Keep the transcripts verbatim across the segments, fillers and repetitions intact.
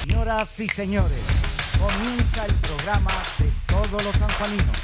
Señoras y señores, comienza el programa de todos los sanjuaninos.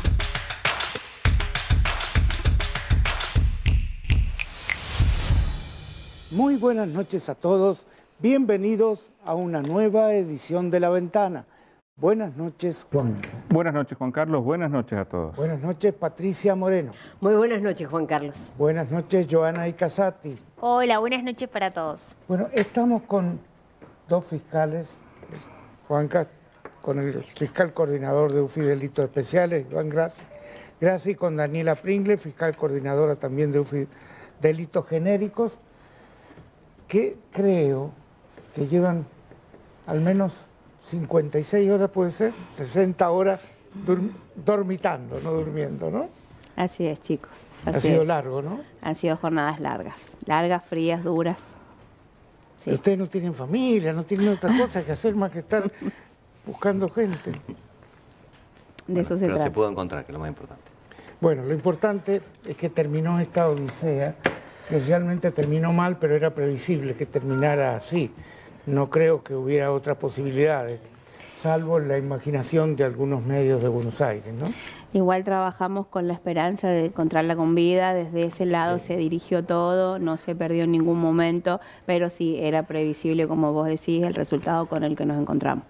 Muy buenas noches a todos, bienvenidos a una nueva edición de La Ventana. Buenas noches, Juan. Buenas noches, Juan Carlos. Buenas noches a todos. Buenas noches, Patricia Moreno. Muy buenas noches, Juan Carlos. Buenas noches, Joana Icasati. Hola, buenas noches para todos. Bueno, estamos con dos fiscales, Juanca, con el fiscal coordinador de U F I Delitos Especiales, Iván Grassi, Grassi, con Daniela Pringle, fiscal coordinadora también de U F I Delitos Genéricos, que creo que llevan al menos cincuenta y seis horas, puede ser, sesenta horas dormitando, no durmiendo, ¿no? Así es, chicos. Así ha sido es. largo, ¿no? Han sido jornadas largas, largas, frías, duras. Sí. Pero ustedes no tienen familia, no tienen otra cosa que hacer más que estar buscando gente. De bueno, eso se pero trata. se pudo encontrar, que es lo más importante. Bueno, lo importante es que terminó esta odisea, que realmente terminó mal, pero era previsible que terminara así. No creo que hubiera otras posibilidades, salvo la imaginación de algunos medios de Buenos Aires, ¿no? Igual trabajamos con la esperanza de encontrarla con vida, desde ese lado Sí. se dirigió todo, no se perdió en ningún momento, pero sí era previsible, como vos decís, el resultado con el que nos encontramos.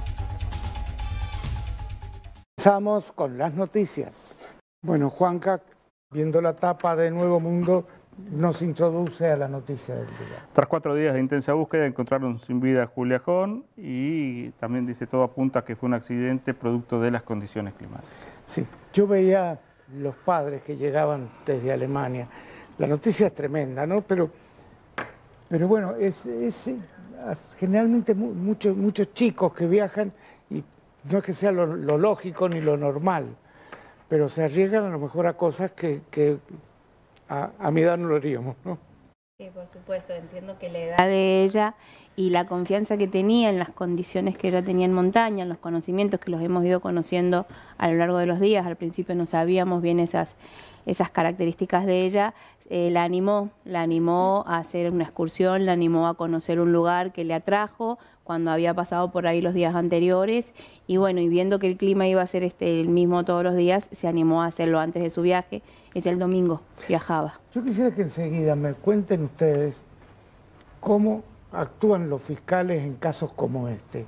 Empezamos con las noticias. Bueno, Juanca, viendo la tapa de Nuevo Mundo, nos introduce a la noticia del día. Tras cuatro días de intensa búsqueda encontraron sin vida a Julia Jón y también dice todo apunta a que fue un accidente producto de las condiciones climáticas. Sí, yo veía los padres que llegaban desde Alemania. La noticia es tremenda, ¿no? Pero, pero bueno, es, es eh, generalmente mu- muchos, muchos chicos que viajan y no es que sea lo, lo lógico ni lo normal, pero se arriesgan a lo mejor a cosas que, que a, a mi edad no lo haríamos, ¿no? Sí, por supuesto, entiendo que la edad de ella y la confianza que tenía en las condiciones que ella tenía en montaña, en los conocimientos que los hemos ido conociendo a lo largo de los días. Al principio no sabíamos bien esas, esas características de ella, eh, la animó, la animó a hacer una excursión, la animó a conocer un lugar que le atrajo cuando había pasado por ahí los días anteriores y bueno, y viendo que el clima iba a ser este, el mismo todos los días, se animó a hacerlo antes de su viaje. Ella el domingo viajaba. Yo quisiera que enseguida me cuenten ustedes cómo actúan los fiscales en casos como este.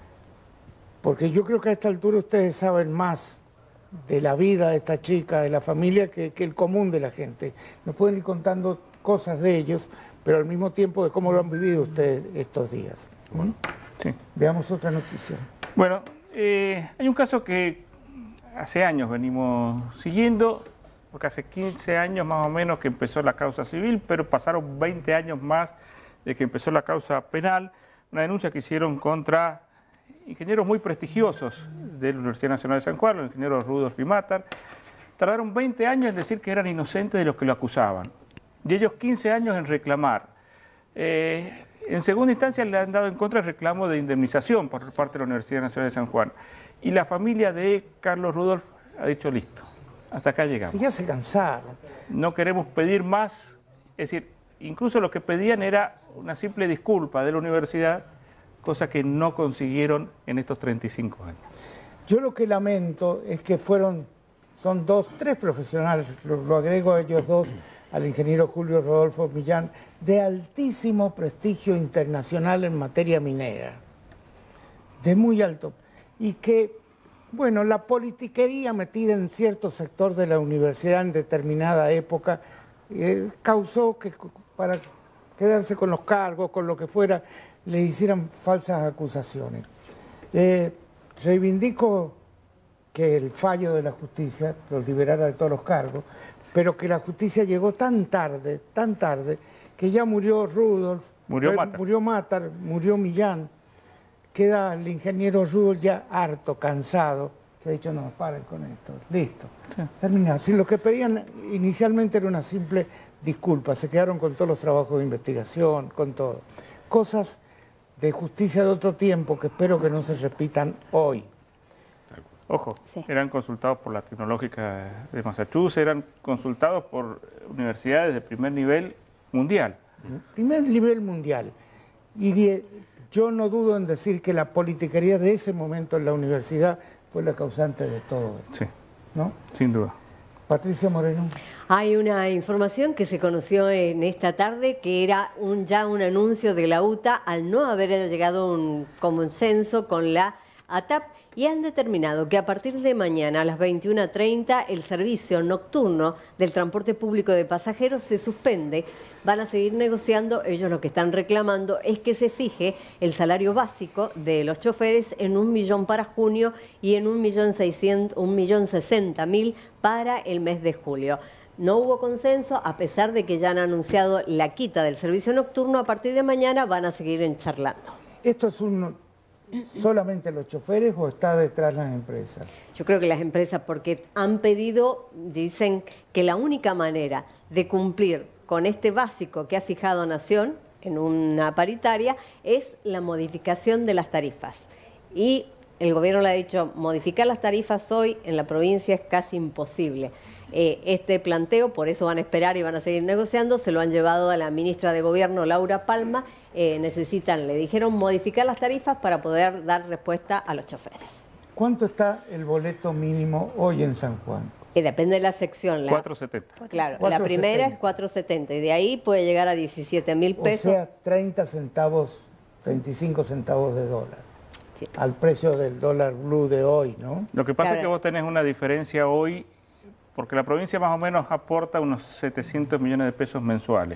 Porque yo creo que a esta altura ustedes saben más de la vida de esta chica, de la familia, que, que el común de la gente. Nos pueden ir contando cosas de ellos, pero al mismo tiempo de cómo lo han vivido ustedes estos días. Bueno, sí. Veamos otra noticia. Bueno, eh, hay un caso que hace años venimos siguiendo, porque hace quince años más o menos que empezó la causa civil, pero pasaron veinte años más de que empezó la causa penal, una denuncia que hicieron contra ingenieros muy prestigiosos de la Universidad Nacional de San Juan, los ingenieros Rudolf y Matar. Tardaron veinte años en decir que eran inocentes de los que lo acusaban, y ellos quince años en reclamar. Eh, en segunda instancia le han dado en contra el reclamo de indemnización por parte de la Universidad Nacional de San Juan, y la familia de Carlos Rudolf ha dicho listo. Hasta acá llegamos. Sí, ya se cansaron. No queremos pedir más, es decir, incluso lo que pedían era una simple disculpa de la universidad, cosa que no consiguieron en estos treinta y cinco años. Yo lo que lamento es que fueron, son dos, tres profesionales, lo, lo agrego a ellos dos, al ingeniero Julio Rodolfo Millán, de altísimo prestigio internacional en materia minera, de muy alto, y que bueno, la politiquería metida en cierto sector de la universidad en determinada época eh, causó que para quedarse con los cargos, con lo que fuera, le hicieran falsas acusaciones. Eh, reivindico que el fallo de la justicia los liberara de todos los cargos, pero que la justicia llegó tan tarde, tan tarde, que ya murió Rudolf, Murió eh, Matar. murió Matar, murió Millán. Queda el ingeniero Rudolf ya harto, cansado. Se ha dicho, no, paren con esto, listo, Sí. terminar. Si lo que pedían inicialmente era una simple disculpa, se quedaron con todos los trabajos de investigación, con todo. Cosas de justicia de otro tiempo que espero que no se repitan hoy. Ojo, Sí. eran consultados por la Tecnológica de Massachusetts, eran consultados por universidades de primer nivel mundial. Primer nivel mundial. Y eh, yo no dudo en decir que la politiquería de ese momento en la universidad fue la causante de todo esto. Sí, ¿no? sin duda. Patricia Moreno. Hay una información que se conoció en esta tarde que era un, ya un anuncio de la U T A al no haber llegado a un consenso con la A T A P y han determinado que a partir de mañana a las veintiuna treinta el servicio nocturno del transporte público de pasajeros se suspende. Van a seguir negociando. Ellos lo que están reclamando es que se fije el salario básico de los choferes en un millón para junio y en un millón seiscientos, un millón sesenta mil para el mes de julio. No hubo consenso, a pesar de que ya han anunciado la quita del servicio nocturno. A partir de mañana van a seguir en charlando. ¿Esto es un, solamente los choferes o está detrás las empresas? Yo creo que las empresas, porque han pedido, dicen que la única manera de cumplir con este básico que ha fijado Nación en una paritaria es la modificación de las tarifas. Y el gobierno le ha dicho, modificar las tarifas hoy en la provincia es casi imposible. Eh, este planteo, por eso van a esperar y van a seguir negociando, se lo han llevado a la ministra de Gobierno, Laura Palma. Eh, necesitan, le dijeron, modificar las tarifas para poder dar respuesta a los choferes. ¿Cuánto está el boleto mínimo hoy en San Juan? Y depende de la sección. La, cuatro setenta. Claro, cuatro la primera setenta. es cuatro setenta y de ahí puede llegar a diecisiete mil pesos. O sea, treinta centavos, treinta y cinco centavos de dólar. Sí. Al precio del dólar blue de hoy, ¿no? Lo que pasa Claro. es que vos tenés una diferencia hoy, porque la provincia más o menos aporta unos setecientos millones de pesos mensuales,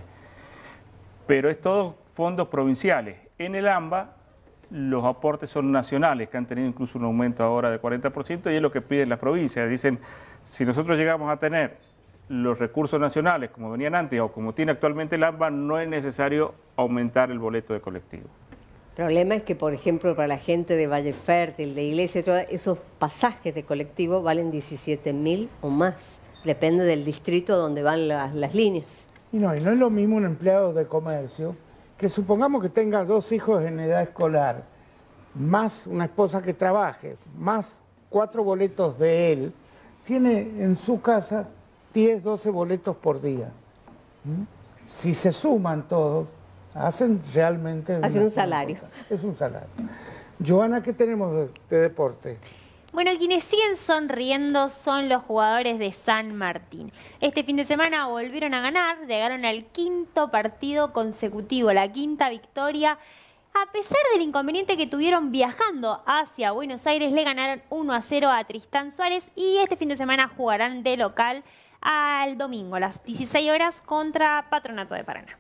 pero es todo fondos provinciales. En el AMBA los aportes son nacionales, que han tenido incluso un aumento ahora de cuarenta por ciento, y es lo que piden las provincias. Dicen, si nosotros llegamos a tener los recursos nacionales como venían antes o como tiene actualmente el AMBA, no es necesario aumentar el boleto de colectivo. El problema es que, por ejemplo, para la gente de Valle Fértil, de Iglesia, todo, esos pasajes de colectivo valen diecisiete mil o más. Depende del distrito donde van las, las líneas. Y no, y no es lo mismo un empleado de comercio que supongamos que tenga dos hijos en edad escolar, más una esposa que trabaje, más cuatro boletos de él, tiene en su casa diez, doce boletos por día. ¿Mm? Si se suman todos, hacen realmente... Hace una un salario. importante. Es un salario. Joana, ¿qué tenemos de, de deporte? Bueno, quienes siguen sonriendo son los jugadores de San Martín. Este fin de semana volvieron a ganar, llegaron al quinto partido consecutivo, la quinta victoria. A pesar del inconveniente que tuvieron viajando hacia Buenos Aires, le ganaron uno a cero a Tristán Suárez y este fin de semana jugarán de local al domingo a las dieciséis horas contra Patronato de Paraná.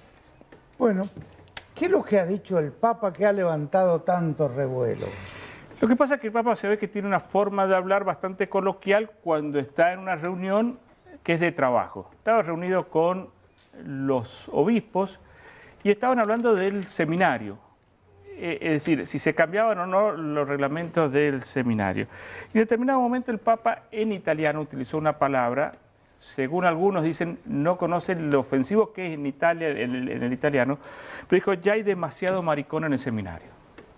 Bueno, ¿qué es lo que ha dicho el Papa que ha levantado tanto revuelo? Lo que pasa es que el Papa se ve que tiene una forma de hablar bastante coloquial cuando está en una reunión que es de trabajo. Estaba reunido con los obispos y estaban hablando del seminario. Eh, es decir, si se cambiaban o no los reglamentos del seminario. Y en determinado momento el Papa en italiano utilizó una palabra, según algunos dicen, no conocen lo ofensivo que es en Italia, en el, en el italiano, pero dijo, ya hay demasiado maricón en el seminario.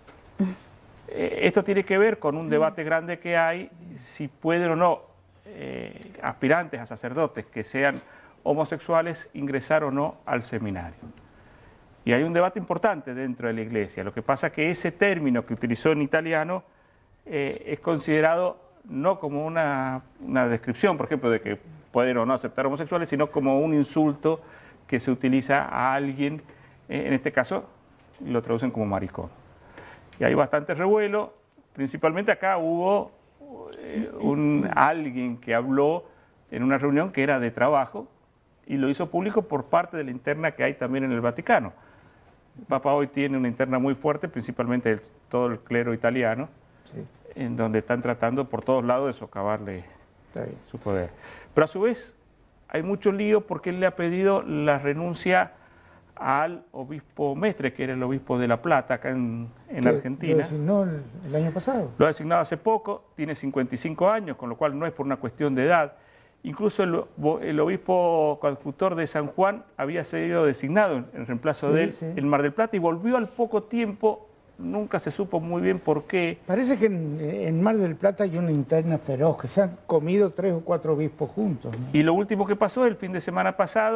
Esto tiene que ver con un debate grande que hay, si pueden o no eh, aspirantes a sacerdotes que sean homosexuales ingresar o no al seminario. Y hay un debate importante dentro de la Iglesia. Lo que pasa es que ese término que utilizó en italiano eh, es considerado no como una, una descripción, por ejemplo, de que pueden o no aceptar homosexuales, sino como un insulto que se utiliza a alguien, eh, en este caso lo traducen como maricón. Y hay bastante revuelo, principalmente acá hubo eh, un, alguien que habló en una reunión que era de trabajo y lo hizo público por parte de la interna que hay también en el Vaticano. El Papa hoy tiene una interna muy fuerte, principalmente el, todo el clero italiano, sí, en donde están tratando por todos lados de socavarle su poder. Pero a su vez hay mucho lío porque él le ha pedido la renuncia al obispo Mestre, que era el obispo de La Plata, acá en, en Argentina. Lo designó el, el año pasado. Lo ha designado hace poco, tiene cincuenta y cinco años, con lo cual no es por una cuestión de edad. Incluso el, el obispo coadjutor de San Juan había sido designado en reemplazo sí, de él sí. en Mar del Plata y volvió al poco tiempo, nunca se supo muy bien por qué. Parece que en, en Mar del Plata hay una interna feroz, que se han comido tres o cuatro obispos juntos, ¿no? Y lo último que pasó el fin de semana pasado,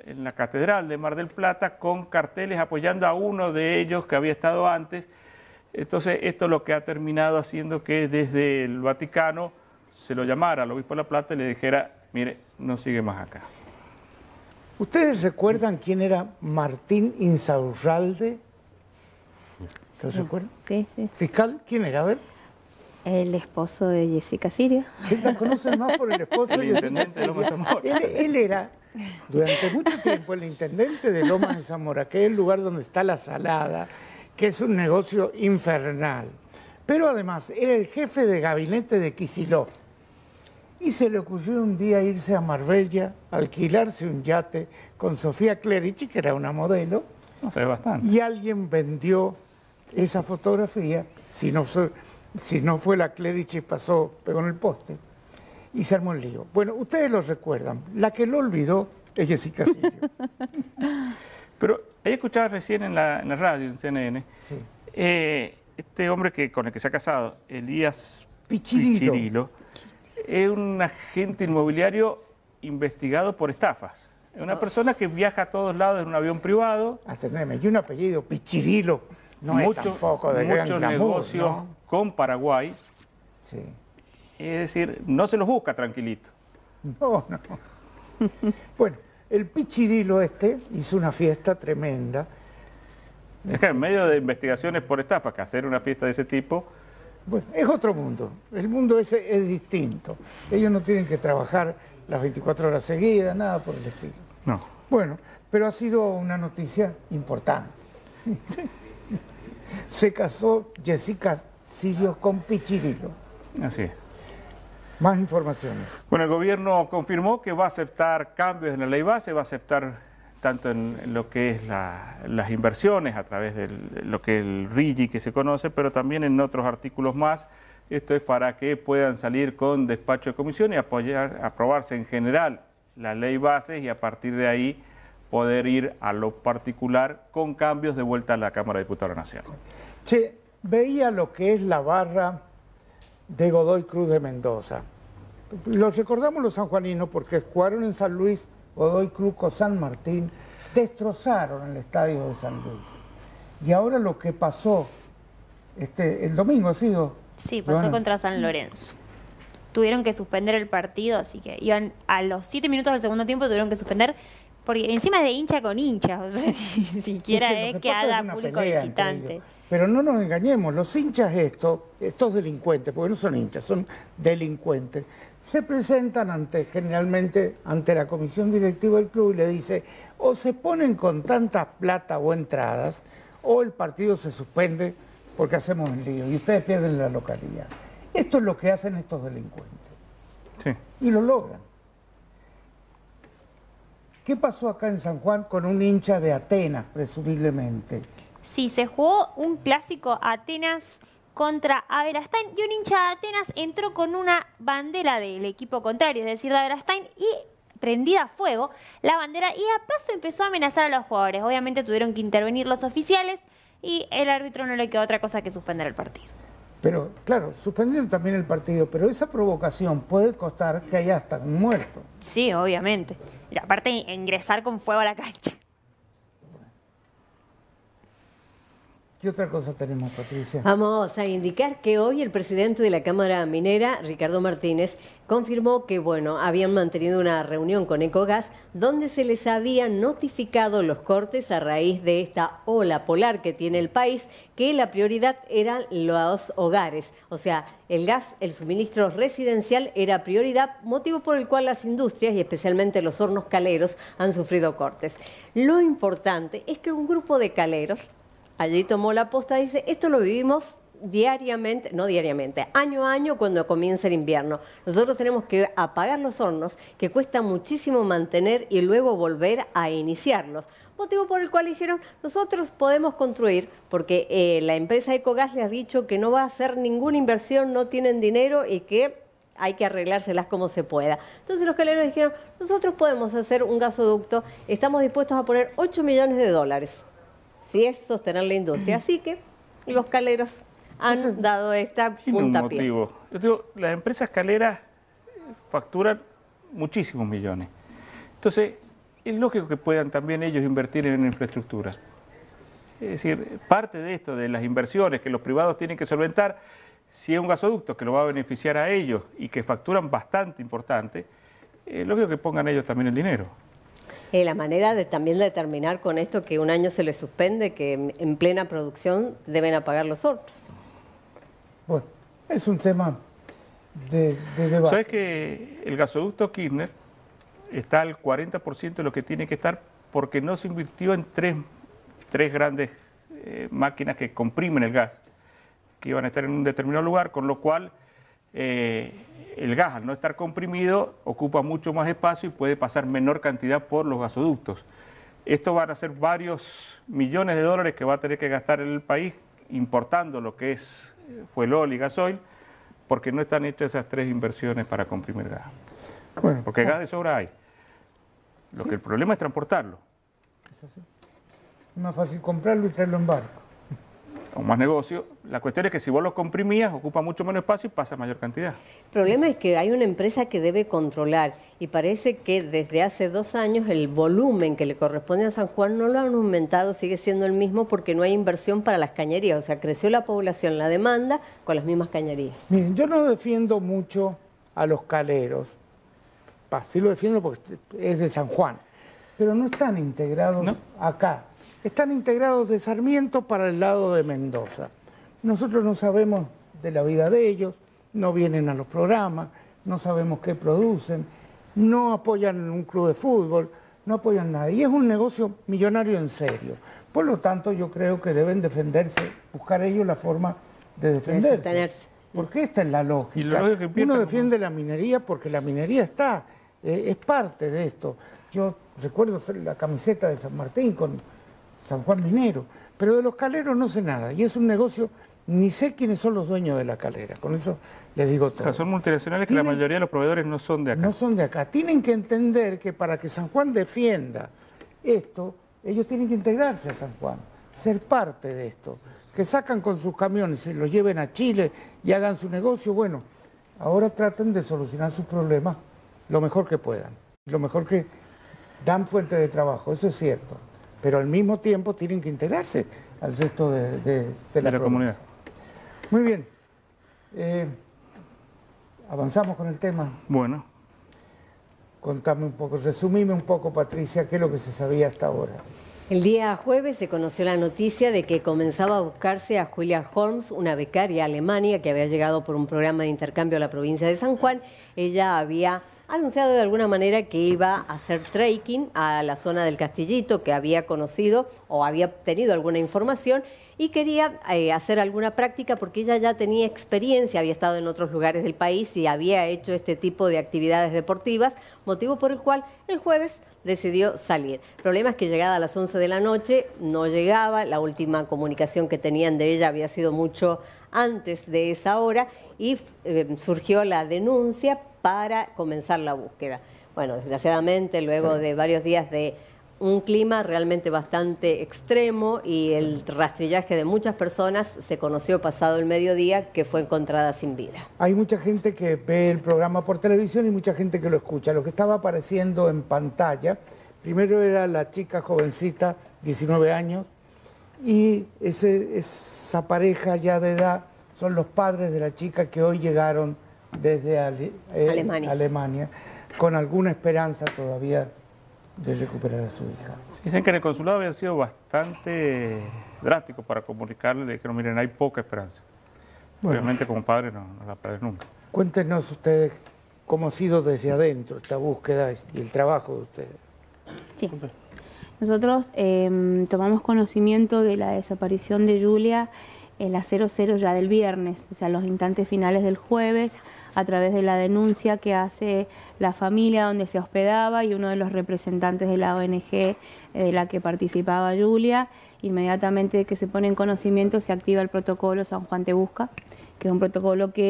en la Catedral de Mar del Plata con carteles apoyando a uno de ellos que había estado antes. Entonces, esto es lo que ha terminado haciendo que desde el Vaticano se lo llamara al obispo de La Plata y le dijera, mire, no sigue más acá. ¿Ustedes recuerdan quién era Martín Insaurralde? ¿Se los recuerdan? Sí, sí. ¿Fiscal? ¿Quién era? A ver. El esposo de Jessica Sirio. ¿La conocen más por el esposo El de Jessica intendente de Lomas de Sirio? Zamora. Él, él era, durante mucho tiempo, el intendente de Lomas de Zamora, que es el lugar donde está la Salada, que es un negocio infernal. Pero además, era el jefe de gabinete de Kicillof. Y se le ocurrió un día irse a Marbella, alquilarse un yate con Sofía Clerici, que era una modelo, No sé, bastante. y alguien vendió esa fotografía, si no fue, si no fue la Clerici, pasó, pegó en el poste, y se armó el lío. Bueno, ustedes lo recuerdan, la que lo olvidó es Jessica Sirio. Pero ahí escuchaba recién en la, en la radio, en C N N, Sí. eh, este hombre que, con el que se ha casado, Elías Pichirilo. Pichirilo, es un agente inmobiliario investigado por estafas. Es una persona que viaja a todos lados en un avión privado. Atendeme, y un apellido, Pichirilo, no es muchos tampoco de gran muchos glamour, negocios ¿no? con Paraguay. Sí. Es decir, no se los busca tranquilito. No, no. Bueno, el Pichirilo este hizo una fiesta tremenda. Es que en medio de investigaciones por estafas, que hacer una fiesta de ese tipo, Bueno, es otro mundo. El mundo ese es distinto. Ellos no tienen que trabajar las veinticuatro horas seguidas, nada por el estilo. no. Bueno, pero ha sido una noticia importante. Se casó Jessica Sirio con Pichirilo. Así es. Más informaciones. Bueno, el gobierno confirmó que va a aceptar cambios en la ley base, va a aceptar tanto en, en lo que es la, las inversiones a través de lo que es el RIGI que se conoce, pero también en otros artículos más. Esto es para que puedan salir con despacho de comisión y apoyar, aprobarse en general la ley base y a partir de ahí poder ir a lo particular con cambios de vuelta a la Cámara de Diputados de la Nación. Che, veía lo que es la barra de Godoy Cruz de Mendoza. Los recordamos los sanjuaninos porque jugaron en San Luis, Godoy Cruz con San Martín, destrozaron el estadio de San Luis. Y ahora lo que pasó, este, el domingo ha sido... Sí, pasó Joana. contra San Lorenzo. Tuvieron que suspender el partido, así que iban a los siete minutos del segundo tiempo, tuvieron que suspender, porque encima es de hincha con hincha, o sea, ni siquiera Es que lo es que que pasa es haga una público pelea entre visitante. ellos. Pero no nos engañemos, los hinchas estos, estos delincuentes, porque no son hinchas, son delincuentes, se presentan ante, generalmente ante la comisión directiva del club y le dice, o se ponen con tanta plata o entradas, o el partido se suspende porque hacemos el lío y ustedes pierden la localidad. Esto es lo que hacen estos delincuentes. Sí. Y lo logran. ¿Qué pasó acá en San Juan con un hincha de Atenas, presumiblemente? Sí, se jugó un clásico Atenas contra Aberastain y un hincha de Atenas entró con una bandera del equipo contrario, es decir, de Aberastain, y prendida a fuego la bandera y a paso empezó a amenazar a los jugadores. Obviamente tuvieron que intervenir los oficiales y el árbitro no le quedó otra cosa que suspender el partido. Pero, claro, suspendieron también el partido, pero esa provocación puede costar que haya hasta un muerto. Sí, obviamente. Y aparte, ingresar con fuego a la cancha. ¿Qué otra cosa tenemos, Patricia? Vamos a indicar que hoy el presidente de la Cámara Minera, Ricardo Martínez, confirmó que, bueno, habían mantenido una reunión con Ecogas donde se les había notificado los cortes a raíz de esta ola polar que tiene el país, que la prioridad eran los hogares. O sea, el gas, el suministro residencial era prioridad, motivo por el cual las industrias y especialmente los hornos caleros han sufrido cortes. Lo importante es que un grupo de caleros allí tomó la posta y dice, esto lo vivimos diariamente, no diariamente, año a año cuando comienza el invierno. Nosotros tenemos que apagar los hornos, que cuesta muchísimo mantener y luego volver a iniciarlos. Motivo por el cual dijeron, nosotros podemos construir, porque eh, la empresa Ecogas les ha dicho que no va a hacer ninguna inversión, no tienen dinero y que hay que arreglárselas como se pueda. Entonces los caleros dijeron, nosotros podemos hacer un gasoducto, estamos dispuestos a poner ocho millones de dólares. Si es sostener la industria. Así que los caleros han dado esta Tiene un puntapié. motivo. Yo digo, las empresas caleras facturan muchísimos millones. Entonces, es lógico que puedan también ellos invertir en infraestructura. Es decir, parte de esto, de las inversiones que los privados tienen que solventar, si es un gasoducto que lo va a beneficiar a ellos y que facturan bastante importante, es lógico que pongan ellos también el dinero. Eh, la manera de también determinar con esto que un año se les suspende, que en plena producción deben apagar los otros. Bueno, es un tema de, de debate. ¿Sabes que el gasoducto Kirchner está al cuarenta por ciento de lo que tiene que estar porque no se invirtió en tres, tres grandes eh, máquinas que comprimen el gas, que iban a estar en un determinado lugar, con lo cual eh, el gas, al no estar comprimido, ocupa mucho más espacio y puede pasar menor cantidad por los gasoductos. Esto van a ser varios millones de dólares que va a tener que gastar el país importando lo que es fuelol y gasoil, porque no están hechas esas tres inversiones para comprimir gas. Bueno, porque gas de sobra hay. Lo ¿sí? que el problema es transportarlo. Es así. Es más fácil comprarlo y traerlo en barco. O más negocio. La cuestión es que si vos lo comprimías, ocupa mucho menos espacio y pasa mayor cantidad. El problema es que hay una empresa que debe controlar y parece que desde hace dos años el volumen que le corresponde a San Juan no lo han aumentado, sigue siendo el mismo porque no hay inversión para las cañerías. O sea, creció la población, la demanda con las mismas cañerías. Miren, yo no defiendo mucho a los caleros. Pa, sí lo defiendo porque es de San Juan, pero no están integrados ¿no? acá. Están integrados de Sarmiento para el lado de Mendoza. Nosotros no sabemos de la vida de ellos, no vienen a los programas, no sabemos qué producen, no apoyan un club de fútbol, no apoyan nada. Y es un negocio millonario en serio. Por lo tanto, yo creo que deben defenderse, buscar ellos la forma de defenderse. De porque esta es la lógica. Uno defiende la minería porque la minería está, eh, es parte de esto. Yo recuerdo la camiseta de San Martín con San Juan Minero, pero de los caleros no sé nada, y es un negocio, ni sé quiénes son los dueños de la calera, con eso les digo todo. O sea, son multinacionales que la mayoría de los proveedores no son de acá. No son de acá, tienen que entender que para que San Juan defienda esto, ellos tienen que integrarse a San Juan, ser parte de esto, que sacan con sus camiones y los lleven a Chile y hagan su negocio, bueno, ahora traten de solucionar sus problemas lo mejor que puedan, lo mejor que dan fuente de trabajo, eso es cierto. Pero al mismo tiempo tienen que integrarse al resto de, de, de la, de la comunidad. Muy bien. Eh, avanzamos con el tema. Bueno. Contame un poco, resumime un poco, Patricia, qué es lo que se sabía hasta ahora. El día jueves se conoció la noticia de que comenzaba a buscarse a Julia Holmes, una becaria alemana que había llegado por un programa de intercambio a la provincia de San Juan. Ella había anunciado de alguna manera que iba a hacer trekking a la zona del Castillito, que había conocido o había obtenido alguna información y quería eh, hacer alguna práctica porque ella ya tenía experiencia, había estado en otros lugares del país y había hecho este tipo de actividades deportivas, motivo por el cual el jueves decidió salir. El problema es que llegada a las once de la noche no llegaba, la última comunicación que tenían de ella había sido mucho antes de esa hora y eh, surgió la denuncia para comenzar la búsqueda. Bueno, desgraciadamente, luego de varios días de un clima realmente bastante extremo y el rastrillaje de muchas personas, se conoció pasado el mediodía que fue encontrada sin vida. Hay mucha gente que ve el programa por televisión y mucha gente que lo escucha. Lo que estaba apareciendo en pantalla, primero era la chica jovencita, diecinueve años, y ese, esa pareja ya de edad son los padres de la chica que hoy llegaron desde Ale, eh, Alemania. Alemania, con alguna esperanza todavía de recuperar a su hija. Dicen que en el consulado había sido bastante drástico para comunicarle, le dijeron, miren, hay poca esperanza. Bueno, obviamente como padre no, no la pierdes nunca. Cuéntenos ustedes cómo ha sido desde adentro esta búsqueda y el trabajo de ustedes. Sí. Nosotros eh, tomamos conocimiento de la desaparición de Julia en la cero cero ya del viernes, o sea, los instantes finales del jueves, a través de la denuncia que hace la familia donde se hospedaba y uno de los representantes de la O N G de la que participaba Julia. Inmediatamente que se pone en conocimiento se activa el protocolo San Juan Te Busca, que es un protocolo que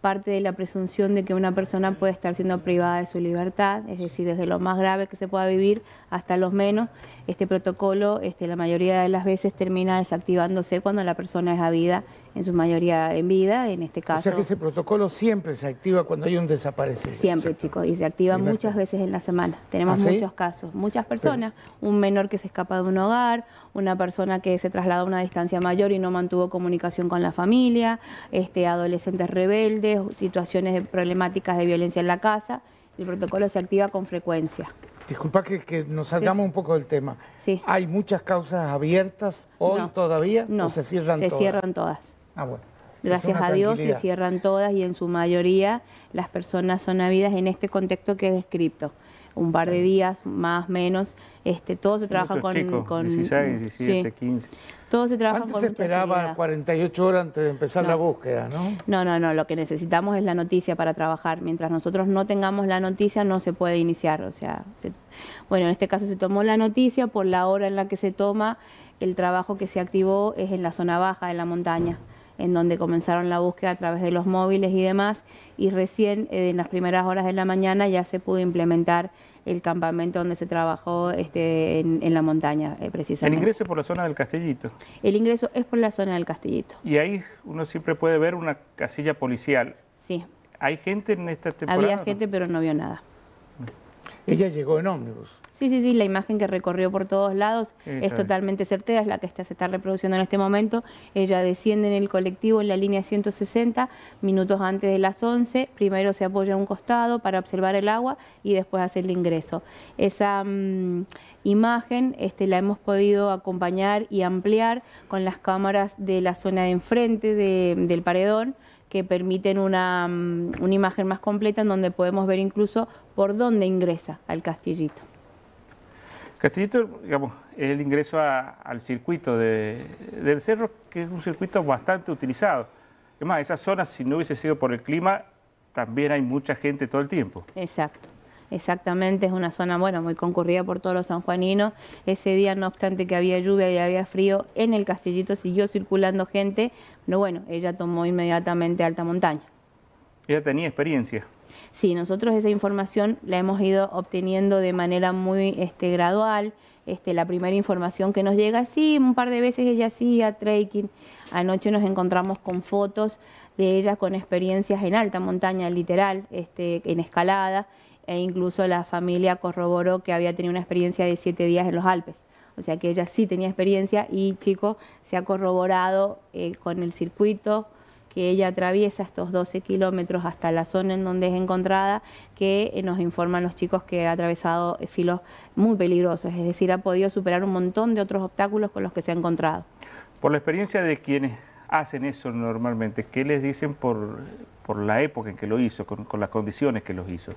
parte de la presunción de que una persona puede estar siendo privada de su libertad, es decir, desde lo más grave que se pueda vivir hasta los menos. Este protocolo, este, la mayoría de las veces termina desactivándose cuando la persona es habida, en su mayoría en vida, en este caso. O sea que ese protocolo siempre se activa cuando hay un desaparecido. Siempre, chicos, y se activa Primer muchas tema. veces en la semana. Tenemos ¿Ah, sí? muchos casos, muchas personas, un menor que se escapa de un hogar, una persona que se traslada a una distancia mayor y no mantuvo comunicación con la familia, este, adolescentes rebeldes, situaciones de problemáticas de violencia en la casa. El protocolo se activa con frecuencia. Disculpa que, que nos salgamos Sí. un poco del tema. Sí. ¿Hay muchas causas abiertas hoy No. todavía No, o se cierran se todas? cierran todas. Ah, bueno. Gracias Es una a Dios se tranquilidad. cierran todas y en su mayoría las personas son habidas en este contexto que he descrito. Un par de días, más menos, este, todos se trabajan Muchos con, chicos, con dieciséis, diecisiete, sí, quince. todos se trabajan Antes con se mucha esperaba seriedad. cuarenta y ocho horas antes de empezar No. la búsqueda, ¿no? No, no, no, lo que necesitamos es la noticia para trabajar. Mientras nosotros no tengamos la noticia no se puede iniciar. O sea, se- bueno, en este caso se tomó la noticia, por la hora en la que se toma, el trabajo que se activó es en la zona baja de la montaña, en donde comenzaron la búsqueda a través de los móviles y demás, y recién eh, en las primeras horas de la mañana ya se pudo implementar el campamento donde se trabajó este, en, en la montaña, eh, El precisamente. ingreso es por la zona del Castellito. El ingreso es por la zona del Castellito, Y ahí uno siempre puede ver una casilla policial. sí. ¿Hay gente en esta temporada? Había no? gente, pero no vio nada. Ella llegó en ómnibus. Sí, sí, sí, la imagen que recorrió por todos lados Sí, es sabe. totalmente certera, es la que está, se está reproduciendo en este momento. Ella desciende en el colectivo en la línea ciento sesenta, minutos antes de las once, primero se apoya a un costado para observar el agua y después hace el ingreso. Esa mm, imagen este, la hemos podido acompañar y ampliar con las cámaras de la zona de enfrente de- del paredón, que permiten una, mm, una imagen más completa en donde podemos ver incluso por dónde ingresa al Castillito. Castillito, digamos, es el ingreso a- al circuito de- del cerro, que es un circuito bastante utilizado. Es más, esa zona, si no hubiese sido por el clima, también hay mucha gente todo el tiempo. Exacto, exactamente, es una zona, bueno, muy concurrida por todos los sanjuaninos. Ese día, no obstante que había lluvia y había frío, en el Castillito siguió circulando gente, pero bueno, ella tomó inmediatamente alta montaña. Ella tenía experiencia. Sí, nosotros esa información la hemos ido obteniendo de manera muy este, gradual. Este, la primera información que nos llega, sí, un par de veces ella hacía trekking. Anoche nos encontramos con fotos de ella con experiencias en alta montaña, literal, este, en escalada, e incluso la familia corroboró que había tenido una experiencia de siete días en los Alpes. O sea que ella sí tenía experiencia y, chico, se ha corroborado eh, con el circuito que ella atraviesa estos doce kilómetros hasta la zona en donde es encontrada, que eh, nos informan los chicos que ha atravesado eh, filos muy peligrosos, es decir, ha podido superar un montón de otros obstáculos con los que se ha encontrado. Por la experiencia de quienes hacen eso normalmente, ¿qué les dicen por, por la época en que lo hizo, con, con las condiciones que los hizo?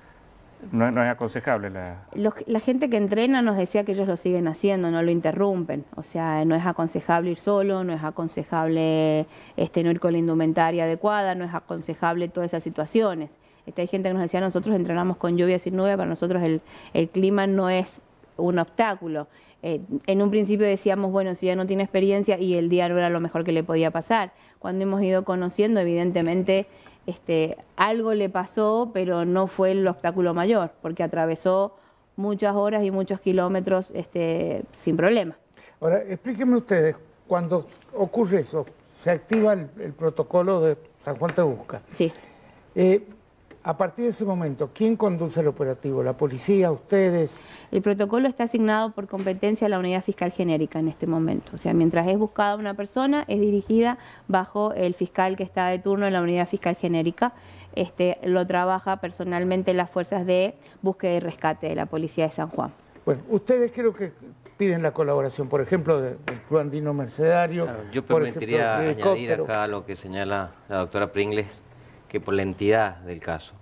No, no es aconsejable la... Los- la gente que entrena nos decía que ellos lo siguen haciendo, no lo interrumpen. O sea, no es aconsejable ir solo, no es aconsejable este, no ir con la indumentaria adecuada, no es aconsejable todas esas situaciones. Este, hay gente que nos decía, nosotros entrenamos con lluvia sin nube, para nosotros el, el clima no es un obstáculo. Eh, en un principio decíamos, bueno, si ya no tiene experiencia y el día no era lo mejor que le podía pasar. Cuando hemos ido conociendo, evidentemente, este, algo le pasó, pero no fue el obstáculo mayor, porque atravesó muchas horas y muchos kilómetros este, sin problema. Ahora, explíquenme ustedes, cuando ocurre eso, se activa el, el protocolo de San Juan Te Busca. Sí. Eh, a partir de ese momento, ¿quién conduce el operativo? ¿La policía, ustedes? El protocolo está asignado por competencia a la unidad fiscal genérica en este momento. O sea, mientras es buscada una persona, es dirigida bajo el fiscal que está de turno en la unidad fiscal genérica. Este, lo trabaja personalmente las fuerzas de búsqueda y rescate de la policía de San Juan. Bueno, ustedes creo que piden la colaboración, por ejemplo, de- del Club Andino Mercedario. Claro, yo por permitiría ejemplo, del añadir helicóptero. acá lo que señala la doctora Pringles, que por la entidad del caso,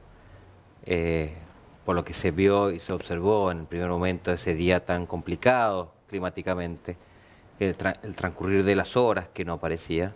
eh, por lo que se vio y se observó en el primer momento, ese día tan complicado climáticamente, el, tra- el transcurrir de las horas que no aparecía,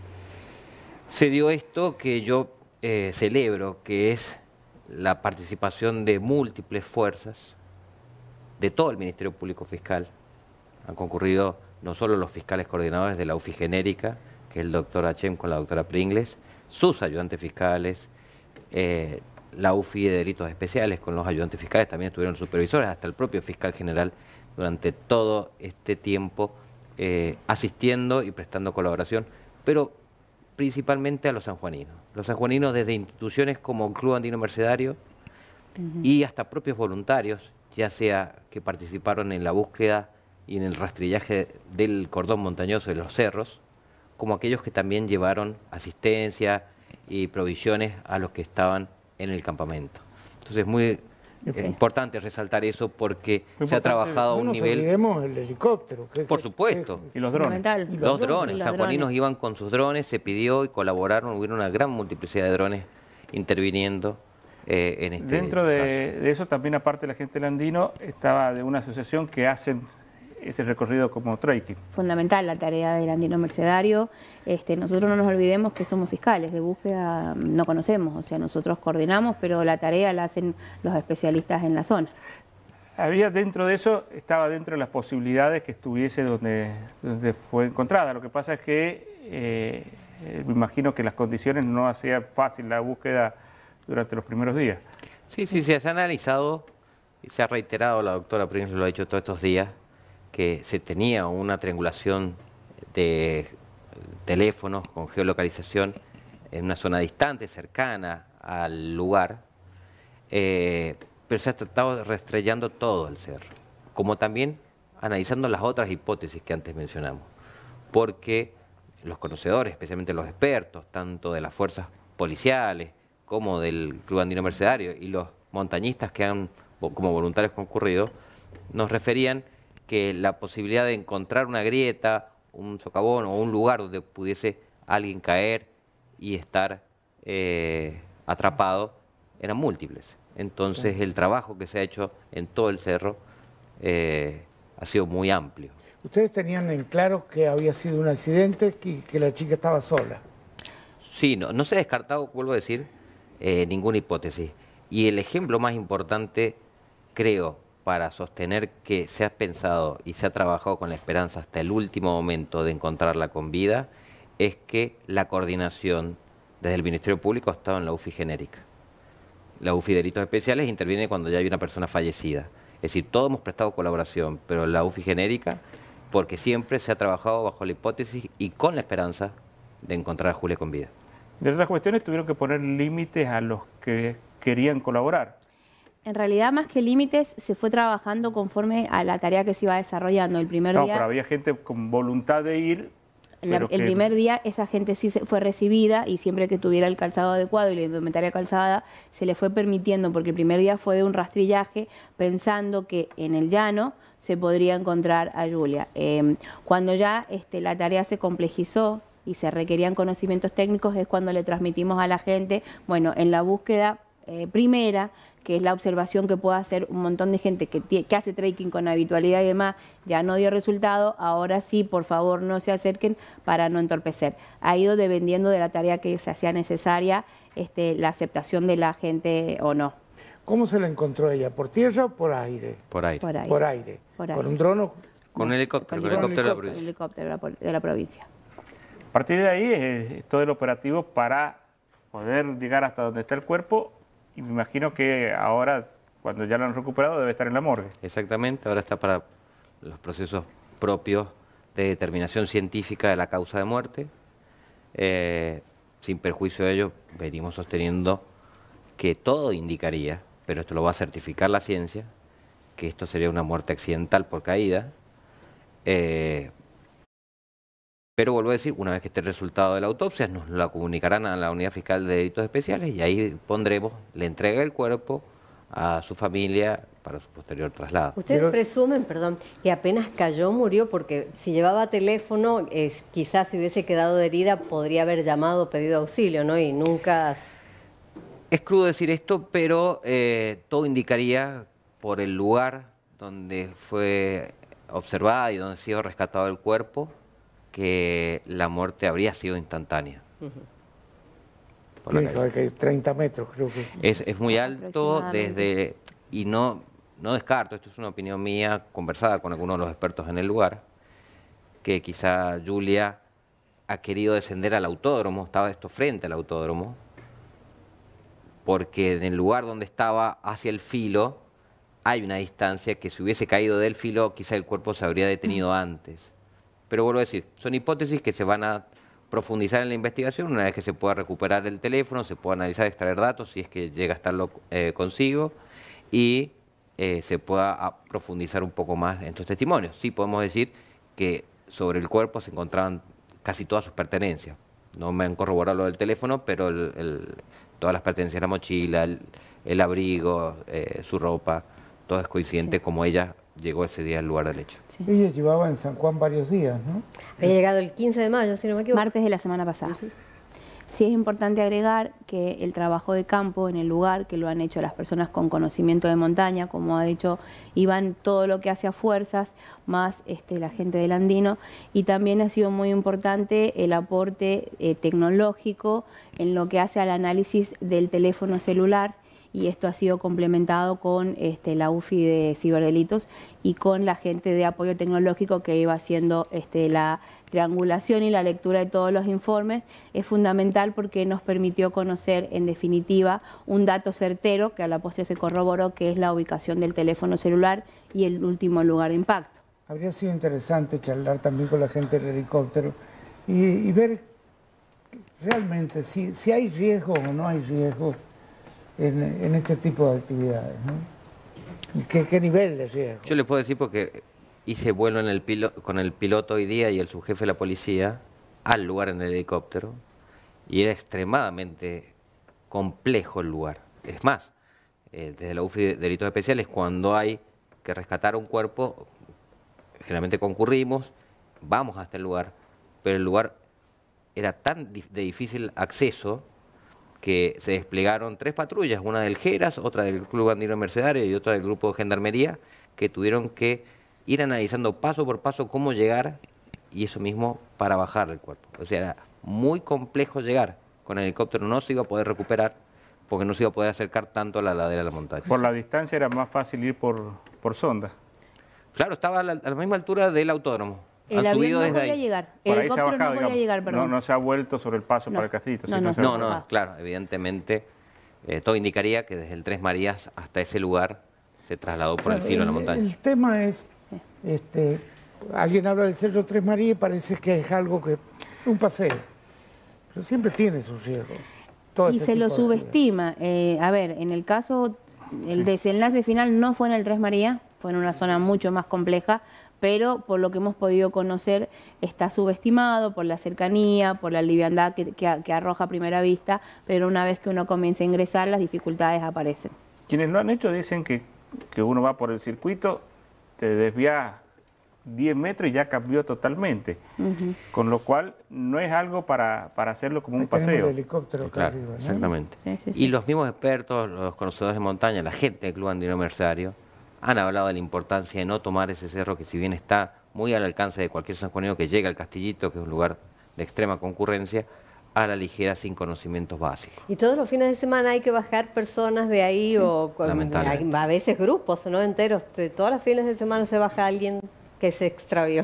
se dio esto que yo eh, celebro, que es la participación de múltiples fuerzas de todo el Ministerio Público Fiscal. Han concurrido no solo los fiscales coordinadores de la U F I genérica, que es el doctor Hachem con la doctora Pringles, sus ayudantes fiscales, eh, la U F I de Delitos Especiales con los ayudantes fiscales, también estuvieron supervisores, hasta el propio fiscal general durante todo este tiempo eh, asistiendo y prestando colaboración, pero principalmente a los sanjuaninos. Los sanjuaninos desde instituciones como el Club Andino Mercedario uh-huh. y hasta propios voluntarios, ya sea que participaron en la búsqueda y en el rastrillaje del cordón montañoso de los cerros, como aquellos que también llevaron asistencia y provisiones a los que estaban en el campamento. Entonces es muy okay. eh, importante resaltar eso porque muy se ha trabajado a un no nivel... No olvidemos el helicóptero. Que, por supuesto. Que, y los drones. Y los, los drones. Los sanjuaninos iban con sus drones, se pidió y colaboraron, hubo una gran multiplicidad de drones interviniendo eh, en este Dentro de, de eso también, aparte de la gente del Andino, estaba de una asociación que hacen ese recorrido como trekking. Fundamental la tarea del Andino Mercedario. Este, nosotros no nos olvidemos que somos fiscales, de búsqueda no conocemos, o sea, nosotros coordinamos, pero la tarea la hacen los especialistas en la zona. Había dentro de eso, estaba dentro de las posibilidades que estuviese donde, donde fue encontrada. Lo que pasa es que eh, me imagino que las condiciones no hacían fácil la búsqueda durante los primeros días. Sí, sí, sí, se ha analizado y se ha reiterado, la doctora Pringle lo ha hecho todos estos días, que se tenía una triangulación de teléfonos con geolocalización en una zona distante, cercana al lugar, eh, pero se ha tratado rastrellando todo el cerro, como también analizando las otras hipótesis que antes mencionamos, porque los conocedores, especialmente los expertos, tanto de las fuerzas policiales como del Club Andino Mercedario y los montañistas que han como voluntarios concurrido, nos referían que la posibilidad de encontrar una grieta, un socavón o un lugar donde pudiese alguien caer y estar eh, atrapado eran múltiples. Entonces sí. el trabajo que se ha hecho en todo el cerro eh, ha sido muy amplio. ¿Ustedes tenían en claro que había sido un accidente, que, que la chica estaba sola? Sí, no, no se ha descartado, vuelvo a decir, eh, ninguna hipótesis. Y el ejemplo más importante, creo, para sostener que se ha pensado y se ha trabajado con la esperanza hasta el último momento de encontrarla con vida, es que la coordinación desde el Ministerio Público ha estado en la U F I genérica. La U F I de Delitos Especiales interviene cuando ya hay una persona fallecida. Es decir, todos hemos prestado colaboración, pero la U F I genérica, porque siempre se ha trabajado bajo la hipótesis y con la esperanza de encontrar a Julia con vida. De otras cuestiones tuvieron que poner límites a los que querían colaborar. En realidad, más que límites, se fue trabajando conforme a la tarea que se iba desarrollando. El primer no, día... pero había gente con voluntad de ir. La, el que... primer día esa gente sí se fue recibida y siempre que tuviera el calzado adecuado y la indumentaria calzada, se le fue permitiendo, porque el primer día fue de un rastrillaje pensando que en el llano se podría encontrar a Julia. Eh, cuando ya este, la tarea se complejizó y se requerían conocimientos técnicos, es cuando le transmitimos a la gente, bueno, en la búsqueda eh, primera, que es la observación que puede hacer un montón de gente que, que hace trekking con habitualidad y demás, ya no dio resultado, ahora sí, por favor, no se acerquen para no entorpecer. Ha ido dependiendo de la tarea que se hacía necesaria, este, la aceptación de la gente o no. ¿Cómo se la encontró ella? ¿Por tierra o por aire? Por aire. Por aire. Por aire. Por aire. ¿Con un dron o...? Con un helicóptero, con con el helicóptero, helicóptero, helicóptero de, la, de la provincia. A partir de ahí es todo el operativo para poder llegar hasta donde está el cuerpo. Y me imagino que ahora, cuando ya lo han recuperado, debe estar en la morgue. Exactamente, ahora está para los procesos propios de determinación científica de la causa de muerte. Eh, sin perjuicio de ello, venimos sosteniendo que todo indicaría, pero esto lo va a certificar la ciencia, que esto sería una muerte accidental por caída. Eh, Pero vuelvo a decir, una vez que esté el resultado de la autopsia, nos la comunicarán a la Unidad Fiscal de Delitos Especiales y ahí pondremos la entrega del cuerpo a su familia para su posterior traslado. Ustedes Pero... presumen, perdón, que apenas cayó murió, porque si llevaba teléfono, eh, quizás si hubiese quedado herida, podría haber llamado, pedido auxilio, ¿no? Y nunca... Es crudo decir esto, pero eh, todo indicaría por el lugar donde fue observada y donde ha sido rescatado el cuerpo, que la muerte habría sido instantánea. Uh-huh. Tiene que haber que treinta metros, creo que. Es, es muy alto desde, y no, no descarto, esto es una opinión mía, conversada con algunos de los expertos en el lugar, que quizá Julia ha querido descender al autódromo, estaba esto frente al autódromo, porque en el lugar donde estaba hacia el filo hay una distancia que si hubiese caído del filo quizá el cuerpo se habría detenido antes. Pero vuelvo a decir, son hipótesis que se van a profundizar en la investigación una vez que se pueda recuperar el teléfono, se pueda analizar, extraer datos si es que llega a estarlo eh, consigo y eh, se pueda a, profundizar un poco más en estos testimonios. Sí podemos decir que sobre el cuerpo se encontraban casi todas sus pertenencias. No me han corroborado lo del teléfono, pero el, el, todas las pertenencias, la mochila, el, el abrigo, eh, su ropa, todo es coincidente sí. como ella llegó ese día al lugar del hecho. Sí. Ella llevaba en San Juan varios días, ¿no? Había llegado el quince de mayo, si no me equivoco. Martes de la semana pasada. Uh-huh. Sí es importante agregar que el trabajo de campo en el lugar, que lo han hecho las personas con conocimiento de montaña, como ha dicho Iván, todo lo que hace a fuerzas, más este, la gente del Andino, y también ha sido muy importante el aporte eh, tecnológico en lo que hace al análisis del teléfono celular, y esto ha sido complementado con este, la U F I de ciberdelitos y con la gente de apoyo tecnológico que iba haciendo este, la triangulación y la lectura de todos los informes. Es fundamental porque nos permitió conocer en definitiva un dato certero que a la postre se corroboró, que es la ubicación del teléfono celular y el último lugar de impacto. Habría sido interesante charlar también con la gente del helicóptero y, y ver realmente si, si hay riesgos o no hay riesgos En, en este tipo de actividades, ¿no? ¿Qué, ¿Qué nivel de riesgo? Yo le puedo decir porque hice vuelo en el pilo, con el piloto hoy día y el subjefe de la policía al lugar en el helicóptero y era extremadamente complejo el lugar. Es más, eh, desde la U F I de Delitos Especiales, cuando hay que rescatar un cuerpo, generalmente concurrimos, vamos hasta el lugar, pero el lugar era tan de difícil acceso que se desplegaron tres patrullas, una del Geras, otra del Club Andino Mercedario y otra del Grupo de Gendarmería, que tuvieron que ir analizando paso por paso cómo llegar y eso mismo para bajar el cuerpo. O sea, era muy complejo llegar. Con el helicóptero no se iba a poder recuperar porque no se iba a poder acercar tanto a la ladera de la montaña. Por la distancia era más fácil ir por, por sonda. Claro, estaba a la, a la misma altura del autódromo. El avión no podía llegar, el helicóptero no podía llegar, perdón. No, no se ha vuelto sobre el paso no. para el Castillito. No, no, no, no, no, claro, evidentemente eh, todo indicaría que desde el Tres Marías hasta ese lugar se trasladó por claro, el filo el, de la montaña. El tema es, este, alguien habla del Cerro Tres Marías y parece que es algo que, un paseo, pero siempre tiene sus riesgos. Y este se lo subestima. Eh, a ver, en el caso, el sí. desenlace final no fue en el Tres Marías, fue en una zona mucho más compleja, pero por lo que hemos podido conocer está subestimado por la cercanía, por la liviandad que, que, que arroja a primera vista, pero una vez que uno comienza a ingresar las dificultades aparecen. Quienes lo han hecho dicen que, que uno va por el circuito, te desvías diez metros y ya cambió totalmente, uh-huh. con lo cual no es algo para, para hacerlo como Ahí un paseo. El helicóptero sí, claro, arriba, ¿no? Exactamente. Sí, sí, sí. Y los mismos expertos, los conocedores de montaña, la gente del Club Andino Mercedario, han hablado de la importancia de no tomar ese cerro que si bien está muy al alcance de cualquier sanjuanero que llega al Castillito, que es un lugar de extrema concurrencia, a la ligera sin conocimientos básicos. Y todos los fines de semana hay que bajar personas de ahí o con, a veces grupos, ¿no? Enteros. Todos los fines de semana se baja alguien que se extravió.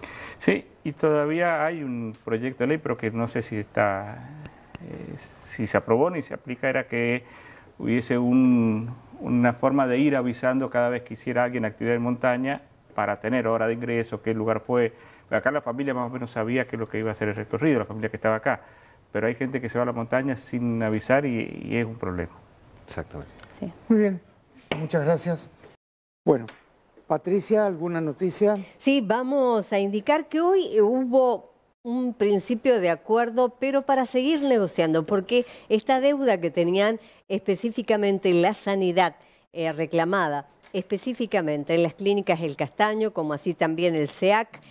Sí, y todavía hay un proyecto de ley, pero que no sé si está, eh, si se aprobó ni se aplica, era que hubiese un... una forma de ir avisando cada vez que hiciera alguien actividad en montaña para tener hora de ingreso, qué lugar fue. Acá la familia más o menos sabía qué es lo que iba a hacer el recorrido, la familia que estaba acá, pero hay gente que se va a la montaña sin avisar y, y es un problema. Exactamente. Sí. Muy bien, muchas gracias. Bueno, Patricia, ¿alguna noticia? Sí, vamos a indicar que hoy hubo un principio de acuerdo, pero para seguir negociando, porque esta deuda que tenían específicamente la sanidad eh, reclamada, específicamente en las clínicas El Castaño, como así también el C E A C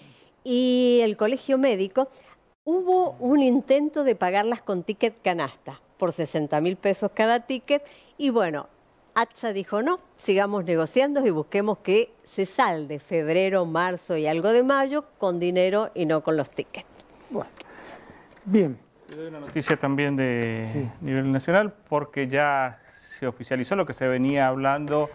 y el Colegio Médico, hubo un intento de pagarlas con ticket canasta por sesenta mil pesos cada ticket y bueno, ATSA dijo no, sigamos negociando y busquemos que se salde febrero, marzo y algo de mayo con dinero y no con los tickets. Bueno, bien. Le doy una noticia también de sí. nivel nacional porque ya se oficializó lo que se venía hablando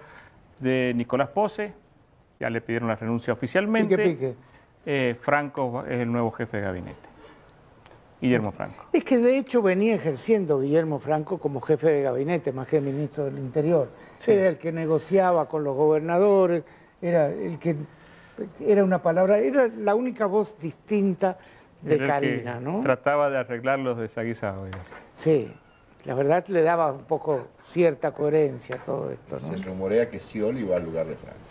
de Nicolás Pose, ya le pidieron la renuncia oficialmente. Pique, pique. Eh, Franco es el nuevo jefe de gabinete. Guillermo Franco. Es que de hecho venía ejerciendo Guillermo Franco como jefe de gabinete, más que ministro del Interior. Sí. Era el que negociaba con los gobernadores, era el que era una palabra, era la única voz distinta de Era el Karina, que ¿no? Trataba de arreglar los desaguisados. digamos. Sí, la verdad le daba un poco cierta coherencia a todo esto, ¿no? Se rumorea que Scioli va al lugar de Franco.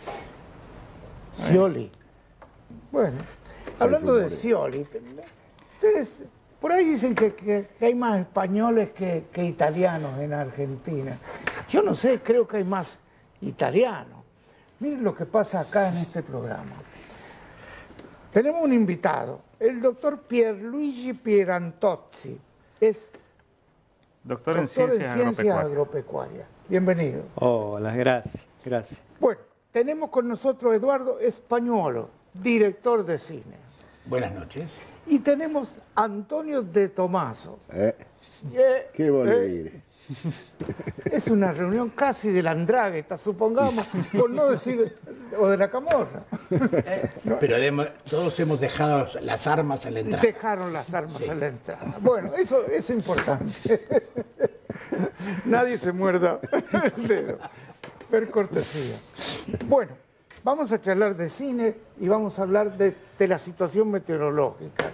Scioli. Bueno, hablando de Scioli, ustedes por ahí dicen que, que- que hay más españoles que, que italianos en Argentina. Yo no sé, creo que hay más italianos. Miren lo que pasa acá en este programa. Tenemos un invitado, el doctor Pierluigi Pierantozzi. Es Doctor, en doctor Ciencias, en Ciencias Agropecuarias. Agropecuarias. Bienvenido. Hola, gracias, gracias. Bueno, tenemos con nosotros a Eduardo Españolo, director de cine. Buenas noches. Y tenemos a Antonio de Tomaso. Eh, Eh, ¿Qué vuol eh, dire? Es una reunión casi de la Andrágueta, supongamos, por no decir, o de la Camorra. Pero hemos- todos hemos dejado las armas en la entrada. Dejaron las armas en la entrada. Bueno, eso, eso es importante. Nadie se muerda el dedo. Per cortesía. Bueno, vamos a charlar de cine y vamos a hablar de, de la situación meteorológica.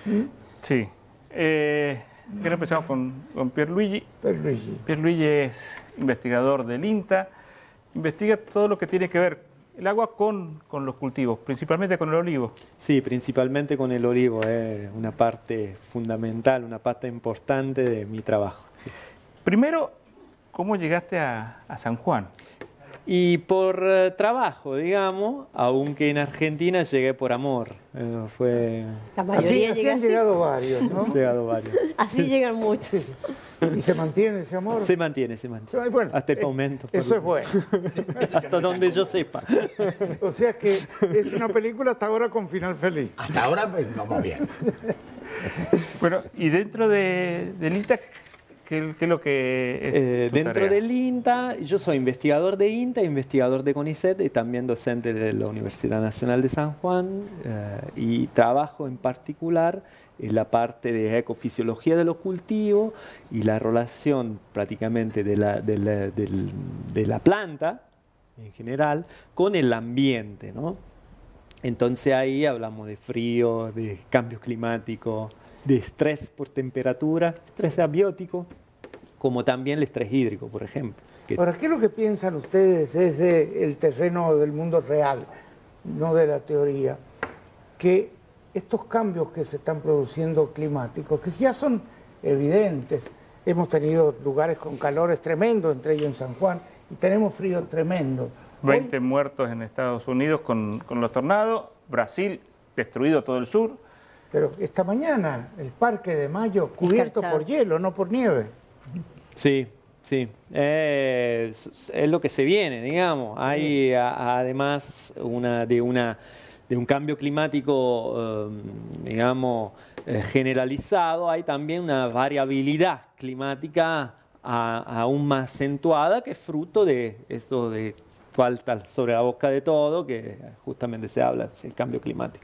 Sí. Eh, quiero empezar con, con Pierluigi. Pierluigi. Pierluigi es investigador del INTA, investiga todo lo que tiene que ver el agua con, con los cultivos, principalmente con el olivo. Sí, principalmente con el olivo, es una parte fundamental, una parte importante de mi trabajo. Sí. Primero, ¿cómo llegaste a, a San Juan? Y por eh, trabajo, digamos, aunque en Argentina llegué por amor. Eh, fue... La Así, mayoría así llega han así. llegado varios, ¿no? Han llegado varios. Así llegan muchos. Y se mantiene ese amor. Se mantiene, se mantiene. Ay, bueno, Hasta el eh, momento. por Eso lo- es bueno. Hasta donde yo sepa. O sea que es una película hasta ahora con final feliz. Hasta ahora pues, vamos bien. Bueno, y dentro de, del INTA, ¿qué, qué es lo que es Eh, tu dentro tarea? del INTA, yo soy investigador de INTA, investigador de CONICET y también docente de la Universidad Nacional de San Juan eh, y trabajo en particular en la parte de ecofisiología de los cultivos y la relación prácticamente de la, de la, del- de la planta en general con el ambiente, ¿no? Entonces ahí hablamos de frío, de cambio climático, de estrés por temperatura, estrés abiótico, como también el estrés hídrico, por ejemplo. que- Ahora, ¿qué es lo que piensan ustedes desde el terreno del mundo real, no de la teoría? Que estos cambios que se están produciendo climáticos, que ya son evidentes, hemos tenido lugares con calores tremendos, entre ellos en San Juan, y tenemos frío tremendo. veinte Hoy- muertos en Estados Unidos con, con los tornados, Brasil destruido todo el sur. pero esta mañana el Parque de Mayo cubierto Escarchado. por hielo, no por nieve. Sí, sí. Eh, Es, es lo que se viene, digamos. Hay a- además una, de, una, de un cambio climático, eh, digamos, eh, generalizado, hay también una variabilidad climática a- aún más acentuada que es fruto de esto de falta sobre la boca de todo, que justamente se habla del cambio climático.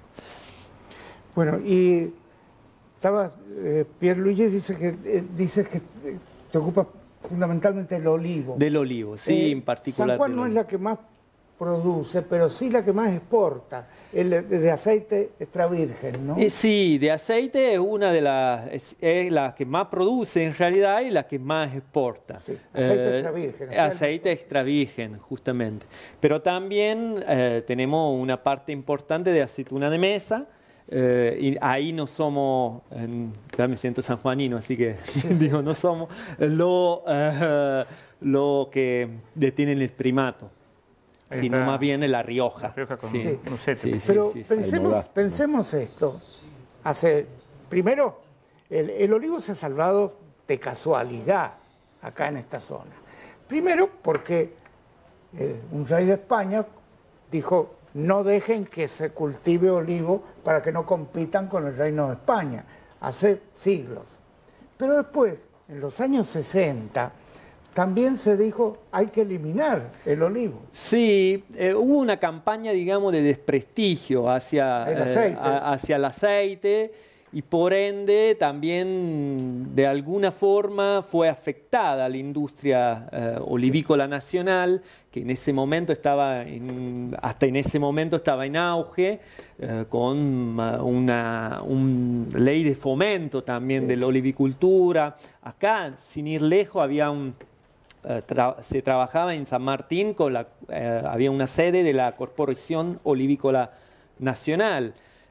Bueno, y estaba, eh, Pierluigi dice que, eh, dice que eh, te ocupa fundamentalmente el olivo. Del olivo, sí, Eh, en particular. San Juan del no es olivo. la que más produce, pero sí la que más exporta, el de- de aceite extra virgen, ¿no? Eh, sí, de aceite es una de las, es, es la que más produce en realidad y la que más exporta. Sí, aceite Eh, extra virgen, o sea, aceite extra virgen, justamente. Pero también eh, tenemos una parte importante de aceituna de mesa. eh, y ahí no somos, en- ya me siento sanjuanino, así que digo, no somos lo, eh, lo que detienen el primato, Ahí sino está más bien en La Rioja. La Rioja con Sí. Sí. Lucete. Sí, sí. Pero sí. pensemos, Almodá. pensemos esto. Hace, primero, el, el olivo se ha salvado de casualidad acá en esta zona. Primero, porque eh, un rey de España dijo, no dejen que se cultive olivo para que no compitan con el reino de España, hace siglos. Pero después, en los años sesenta, también se dijo, hay que eliminar el olivo. Sí, eh, hubo una campaña, digamos, de desprestigio hacia El aceite. eh, a- hacia el aceite y por ende también de alguna forma fue afectada la industria eh, olivícola nacional, que en ese momento estaba, en, hasta en ese momento estaba en auge, eh, con una, una ley de fomento también de la olivicultura. Acá, sin ir lejos, había un, eh, tra se trabajaba en San Martín, con la, eh, había una sede de la Corporación Olivícola Nacional.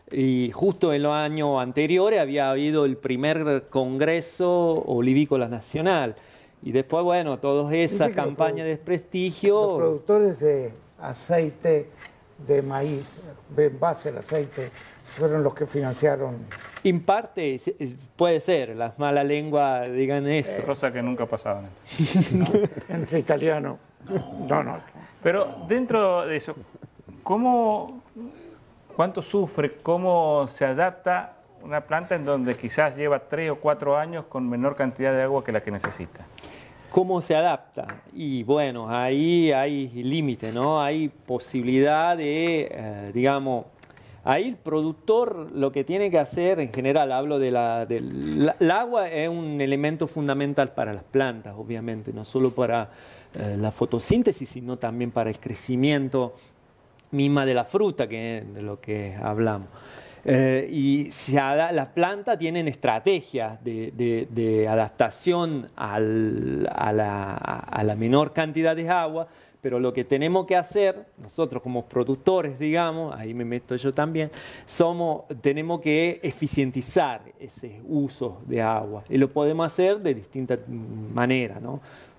Y justo en los años anteriores había habido el primer Congreso Olivícola Nacional. Y después, bueno, todas esas campañas de prestigio... Los productores de aceite de maíz, en base al aceite, fueron los que financiaron... En parte, puede ser, las malas lenguas digan eso. Cosa que nunca pasaba. No, entre italianos, no, no. Pero dentro de eso, ¿cómo... ¿Cuánto sufre, cómo se adapta una planta en donde quizás lleva tres o cuatro años con menor cantidad de agua que la que necesita? ¿Cómo se adapta? Y bueno, ahí hay límite, ¿no? Hay posibilidad de, eh, digamos, ahí el productor lo que tiene que hacer, en general, hablo de la, del la, el agua es un elemento fundamental para las plantas, obviamente, no solo para eh, la fotosíntesis, sino también para el crecimiento misma de la fruta, que es de lo que hablamos. Eh, y se las plantas tienen estrategias de, de, de adaptación al, a, la, a la menor cantidad de agua, pero lo que tenemos que hacer, nosotros como productores, digamos, ahí me meto yo también, somos, tenemos que eficientizar ese uso de agua. Y lo podemos hacer de distintas maneras, ¿no?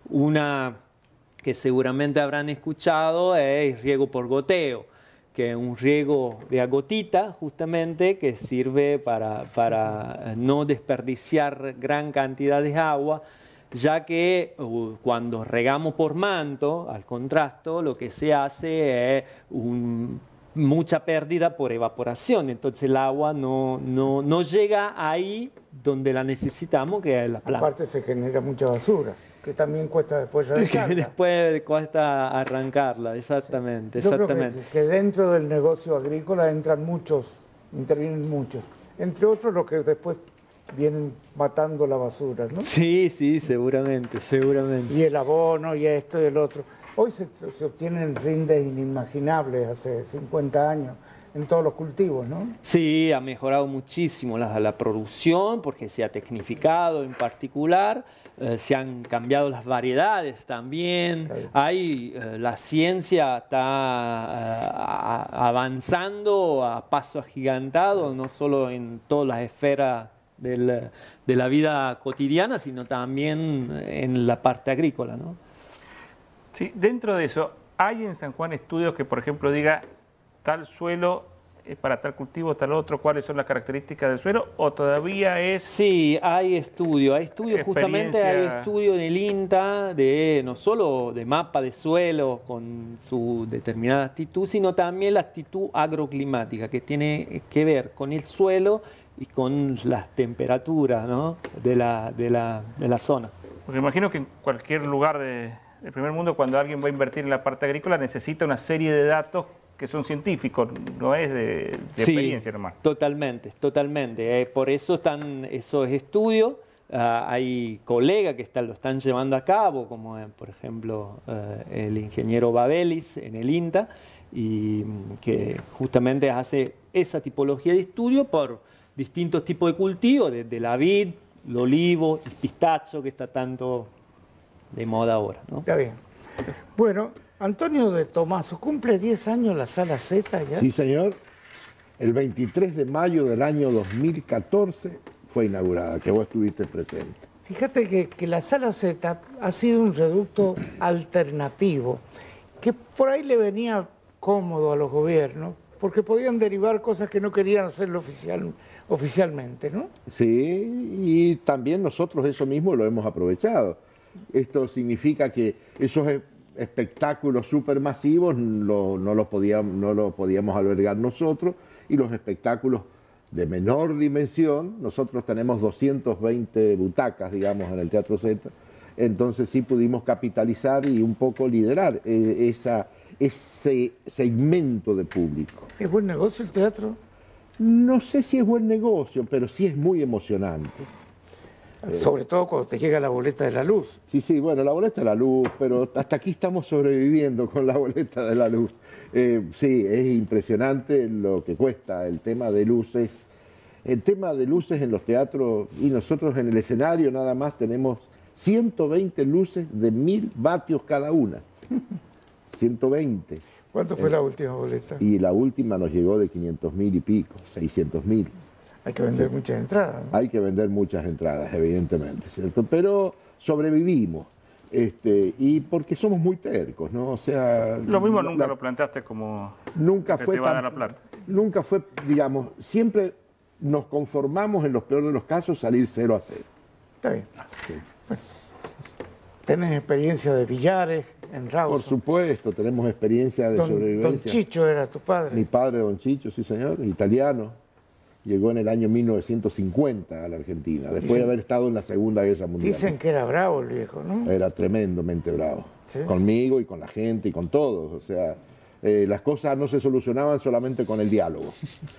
Una que seguramente habrán escuchado es riego por goteo, que es un riego de a gotita, justamente, que sirve para, para no desperdiciar gran cantidad de agua, ya que uh, cuando regamos por manto, al contrasto, lo que se hace es un, mucha pérdida por evaporación, entonces el agua no, no, no llega ahí donde la necesitamos, que es la planta. Aparte se genera mucha basura, que también cuesta después arrancarla. Que después cuesta arrancarla, exactamente. Sí. Yo exactamente. creo que, que dentro del negocio agrícola entran muchos, intervienen muchos, entre otros los que después vienen matando la basura, ¿no? Sí, sí, seguramente, seguramente. Y el abono y esto y el otro. Hoy se, se obtienen rindes inimaginables hace cincuenta años en todos los cultivos, ¿no? Sí, ha mejorado muchísimo la, la producción porque se ha tecnificado en particular, eh, se han cambiado las variedades también. Claro. Hay, eh, la ciencia está eh, a, avanzando a paso agigantado, no solo en todas las esferas del, de la vida cotidiana, sino también en la parte agrícola, ¿no? Sí, dentro de eso, ¿hay en San Juan estudios que, por ejemplo, diga tal suelo es para tal cultivo, tal otro, cuáles son las características del suelo, o todavía es...? Sí, hay estudios, hay estudios, justamente hay estudios del INTA, de, no solo de mapa de suelo con su determinada actitud, sino también la actitud agroclimática, que tiene que ver con el suelo y con las temperaturas, ¿no?, de, la, de, la, de la zona. Porque imagino que en cualquier lugar de, del primer mundo, cuando alguien va a invertir en la parte agrícola, necesita una serie de datos que son científicos, no es de, de sí, experiencia, hermano. Totalmente, totalmente. Eh, por eso están esos estudios. Uh, hay colegas que están, lo están llevando a cabo, como eh, por ejemplo uh, el ingeniero Babelis en el INTA, y que justamente hace esa tipología de estudio por distintos tipos de cultivos, desde la vid, el olivo, el pistacho, que está tanto de moda ahora, ¿no? Está bien. Bueno, Antonio de Tomaso, ¿cumple diez años la Sala Z ya? Sí, señor. El veintitrés de mayo del año dos mil catorce fue inaugurada, que vos estuviste presente. Fíjate que, que la Sala Z ha sido un reducto alternativo, que por ahí le venía cómodo a los gobiernos, porque podían derivar cosas que no querían hacerlo oficial, oficialmente, ¿no? Sí, y también nosotros eso mismo lo hemos aprovechado. Esto significa que esos espectáculos supermasivos lo, no, los podíamos, no los podíamos albergar nosotros, y los espectáculos de menor dimensión, nosotros tenemos doscientas veinte butacas, digamos, en el Teatro Z, entonces sí pudimos capitalizar y un poco liderar eh, esa, ese segmento de público. ¿Es buen negocio el teatro? No sé si es buen negocio, pero sí es muy emocionante. Sobre todo cuando te llega la boleta de la luz. Sí, sí, bueno, la boleta de la luz, pero hasta aquí estamos sobreviviendo con la boleta de la luz. Eh, sí, es impresionante lo que cuesta el tema de luces. El tema de luces en los teatros, y nosotros en el escenario nada más tenemos ciento veinte luces de mil vatios cada una. ciento veinte. ¿Cuánto fue eh, la última boleta? Y la última nos llegó de quinientos mil y pico, seiscientos mil. Hay que vender muchas entradas, ¿no? Hay que vender muchas entradas, evidentemente, ¿cierto? Pero sobrevivimos, este, y porque somos muy tercos, ¿no? O sea... Lo mismo la, nunca la, lo planteaste como nunca que fue te iba a tan, dar la plata. Nunca fue, digamos, siempre nos conformamos en los peores de los casos salir cero a cero. Está bien. Sí. Bueno, ¿tenés experiencia de billares en Rawson? Por supuesto, tenemos experiencia de don, sobrevivencia. Don Chicho era tu padre. Mi padre, don Chicho, sí señor, italiano. Llegó en el año mil novecientos cincuenta a la Argentina, después dicen, de haber estado en la Segunda Guerra Mundial. Dicen que era bravo el viejo, ¿no? Era tremendamente bravo. ¿Sí? Conmigo y con la gente y con todos. O sea, eh, las cosas no se solucionaban solamente con el diálogo.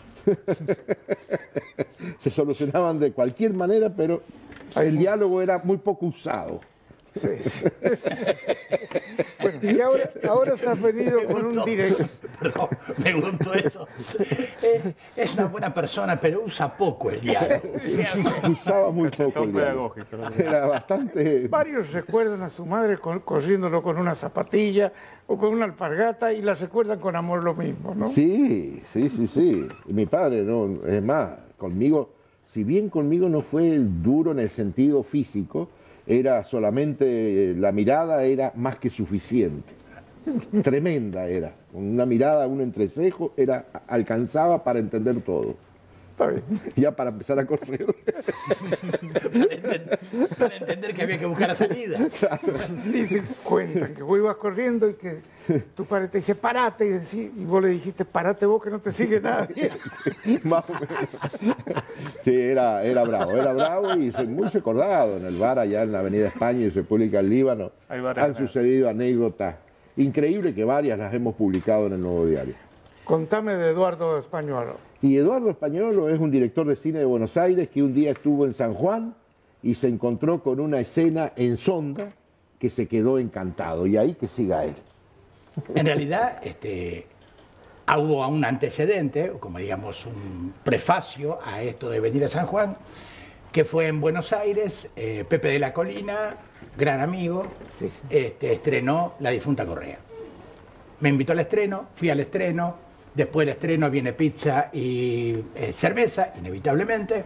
Se solucionaban de cualquier manera, pero el muy... diálogo era muy poco usado. Sí, sí. Bueno, y ahora, ahora se has venido con un directo. Perdón, me gustó eso. Eh, es una buena persona, pero usa poco el diálogo. Usaba muy poco el diálogo. Era bastante... Varios recuerdan a su madre corriéndolo con una zapatilla o con una alpargata y la recuerdan con amor lo mismo, ¿no? Sí, sí, sí, sí. Y mi padre, no, es más, conmigo, si bien conmigo no fue duro en el sentido físico, era solamente, la mirada era más que suficiente. Tremenda era. Con una mirada, un entrecejo, era, alcanzaba para entender todo. Está bien. Ya para empezar a correr. para, entender, para entender que había que buscar la salida. Claro. Dicen, cuentan que vos ibas corriendo y que tu padre te dice, parate, y, decí, y vos le dijiste, parate vos que no te sigue nadie. Sí, más o menos. Sí, era, era bravo, era bravo y soy muy recordado en el bar allá en la Avenida España y República del Líbano. Han sucedido anécdotas increíbles que varias las hemos publicado en el Nuevo Diario. Contame de Eduardo Españolo. Y Eduardo Españolo es un director de cine de Buenos Aires que un día estuvo en San Juan y se encontró con una escena en Sonda que se quedó encantado. Y ahí que siga él. En realidad, este, hubo un antecedente, como digamos un prefacio a esto de venir a San Juan, que fue en Buenos Aires, eh, Pepe de la Colina, gran amigo, sí, sí. Este, estrenó La difunta Correa. Me invitó al estreno, fui al estreno. Después del estreno viene pizza y eh, cerveza, inevitablemente,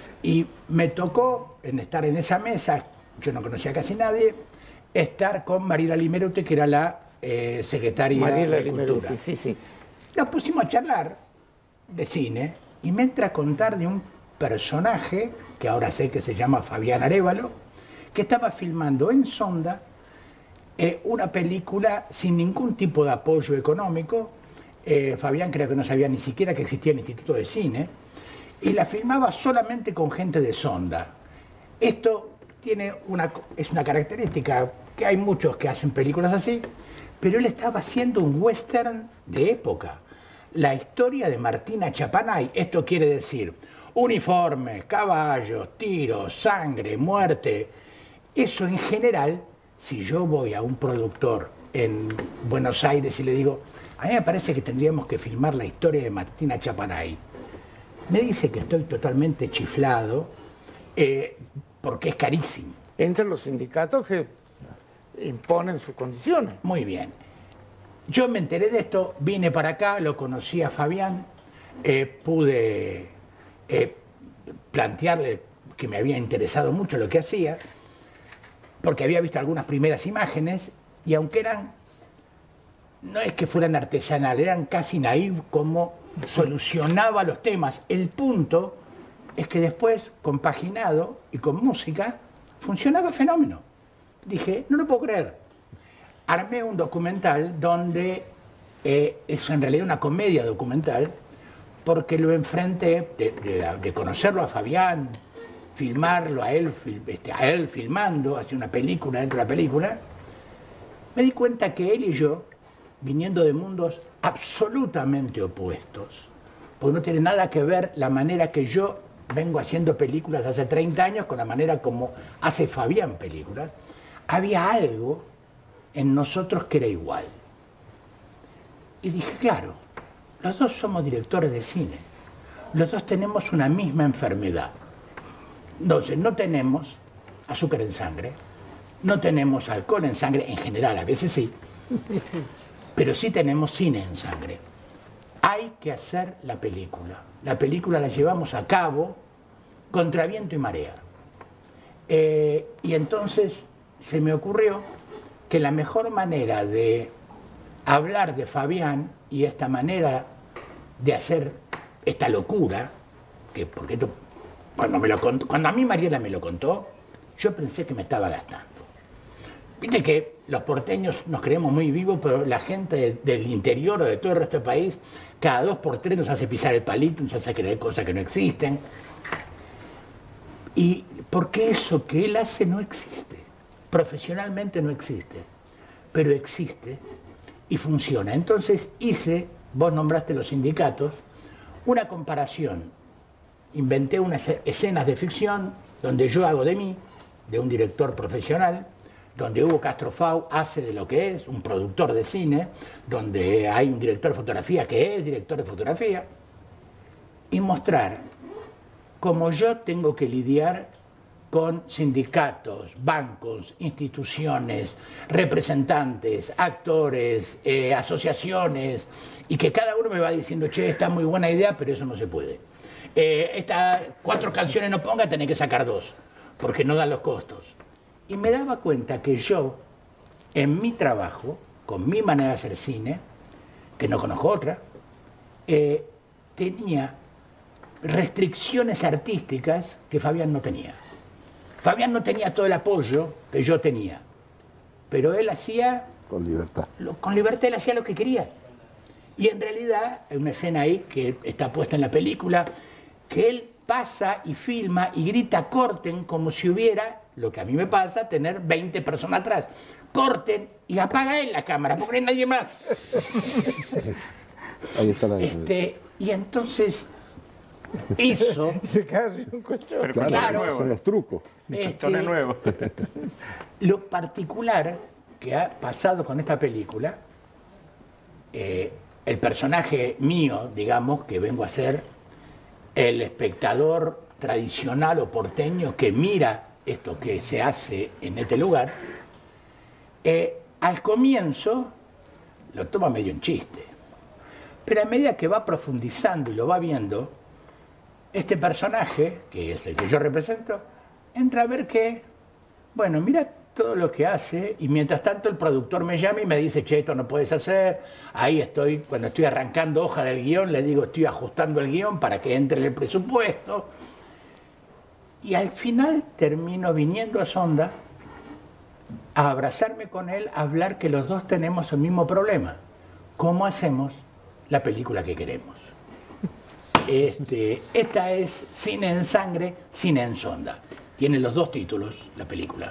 y me tocó en estar en esa mesa, yo no conocía a casi nadie, estar con Mariela Limeruti, que era la eh, secretaria Mariela de Limeruti, Cultura. Sí, sí. Nos pusimos a charlar de cine y me entra a contar de un personaje, que ahora sé que se llama Fabián Arévalo, que estaba filmando en Sonda eh, una película sin ningún tipo de apoyo económico. Eh, Fabián creo que no sabía ni siquiera que existía el Instituto de Cine, y la filmaba solamente con gente de Sonda. Esto tiene una, es una característica, que hay muchos que hacen películas así, pero él estaba haciendo un western de época. La historia de Martina Chapanay, esto quiere decir uniformes, caballos, tiros, sangre, muerte. Eso en general, si yo voy a un productor en Buenos Aires y le digo, a mí me parece que tendríamos que filmar la historia de Martina Chapanay, me dice que estoy totalmente chiflado eh, porque es carísimo. Entran los sindicatos que imponen sus condiciones. Muy bien. Yo me enteré de esto, vine para acá, lo conocí a Fabián, eh, pude eh, plantearle que me había interesado mucho lo que hacía, porque había visto algunas primeras imágenes y aunque eran, no es que fueran artesanales, eran casi naif como solucionaba los temas. El punto es que después, compaginado y con música, funcionaba fenómeno. Dije, no lo puedo creer. Armé un documental donde eh, es en realidad una comedia documental, porque lo enfrenté, de, de, de conocerlo a Fabián, filmarlo a él, este, a él filmando, hacer una película dentro de la película, me di cuenta que él y yo, viniendo de mundos absolutamente opuestos, porque no tiene nada que ver la manera que yo vengo haciendo películas hace treinta años con la manera como hace Fabián películas. Había algo en nosotros que era igual. Y dije, claro, los dos somos directores de cine, los dos tenemos una misma enfermedad. Entonces, no tenemos azúcar en sangre, no tenemos alcohol en sangre, en general, a veces sí, pero sí tenemos cine en sangre. Hay que hacer la película. La película la llevamos a cabo contra viento y marea. Eh, y entonces se me ocurrió que la mejor manera de hablar de Fabián y esta manera de hacer esta locura, que porque esto, cuando, me lo contó, cuando a mí Mariela me lo contó, yo pensé que me estaba gastando. Viste que los porteños nos creemos muy vivos, pero la gente de, del interior o de todo el resto del país, cada dos por tres nos hace pisar el palito, nos hace creer cosas que no existen. Y porque eso que él hace no existe. Profesionalmente no existe, pero existe y funciona. Entonces hice, vos nombraste los sindicatos, una comparación. Inventé unas escenas de ficción donde yo hago de mí, de un director profesional, donde Hugo Castrofau hace de lo que es un productor de cine, donde hay un director de fotografía que es director de fotografía, y mostrar cómo yo tengo que lidiar con sindicatos, bancos, instituciones, representantes, actores, eh, asociaciones, y que cada uno me va diciendo, che, está muy buena idea, pero eso no se puede. Eh, estas cuatro canciones no ponga, tenés que sacar dos, porque no dan los costos. Y me daba cuenta que yo, en mi trabajo, con mi manera de hacer cine, que no conozco otra, eh, tenía restricciones artísticas que Fabián no tenía. Fabián no tenía todo el apoyo que yo tenía, pero él hacía... Con libertad. Lo, con libertad él hacía lo que quería. Y en realidad, hay una escena ahí que está puesta en la película, que él pasa y filma y grita corten como si hubiera, lo que a mí me pasa, tener veinte personas atrás. Corten y apaga él la cámara, porque no hay nadie más. Ahí está la este, y entonces, eso... Se cae un colchón. Claro, Claro. son los trucos. Este, nuevo. Lo particular que ha pasado con esta película, eh, el personaje mío, digamos, que vengo a ser el espectador tradicional o porteño que mira esto que se hace en este lugar, eh, al comienzo lo toma medio en chiste, pero a medida que va profundizando y lo va viendo, este personaje, que es el que yo represento, entra a ver que, bueno, mira todo lo que hace, y mientras tanto el productor me llama y me dice, che, esto no puedes hacer, ahí estoy, cuando estoy arrancando hoja del guión, le digo, estoy ajustando el guión para que entre el presupuesto, y al final termino viniendo a Sonda a abrazarme con él, a hablar que los dos tenemos el mismo problema, ¿cómo hacemos la película que queremos? Este, esta es Cine en Sangre, Cine en Sonda. Tiene los dos títulos, la película.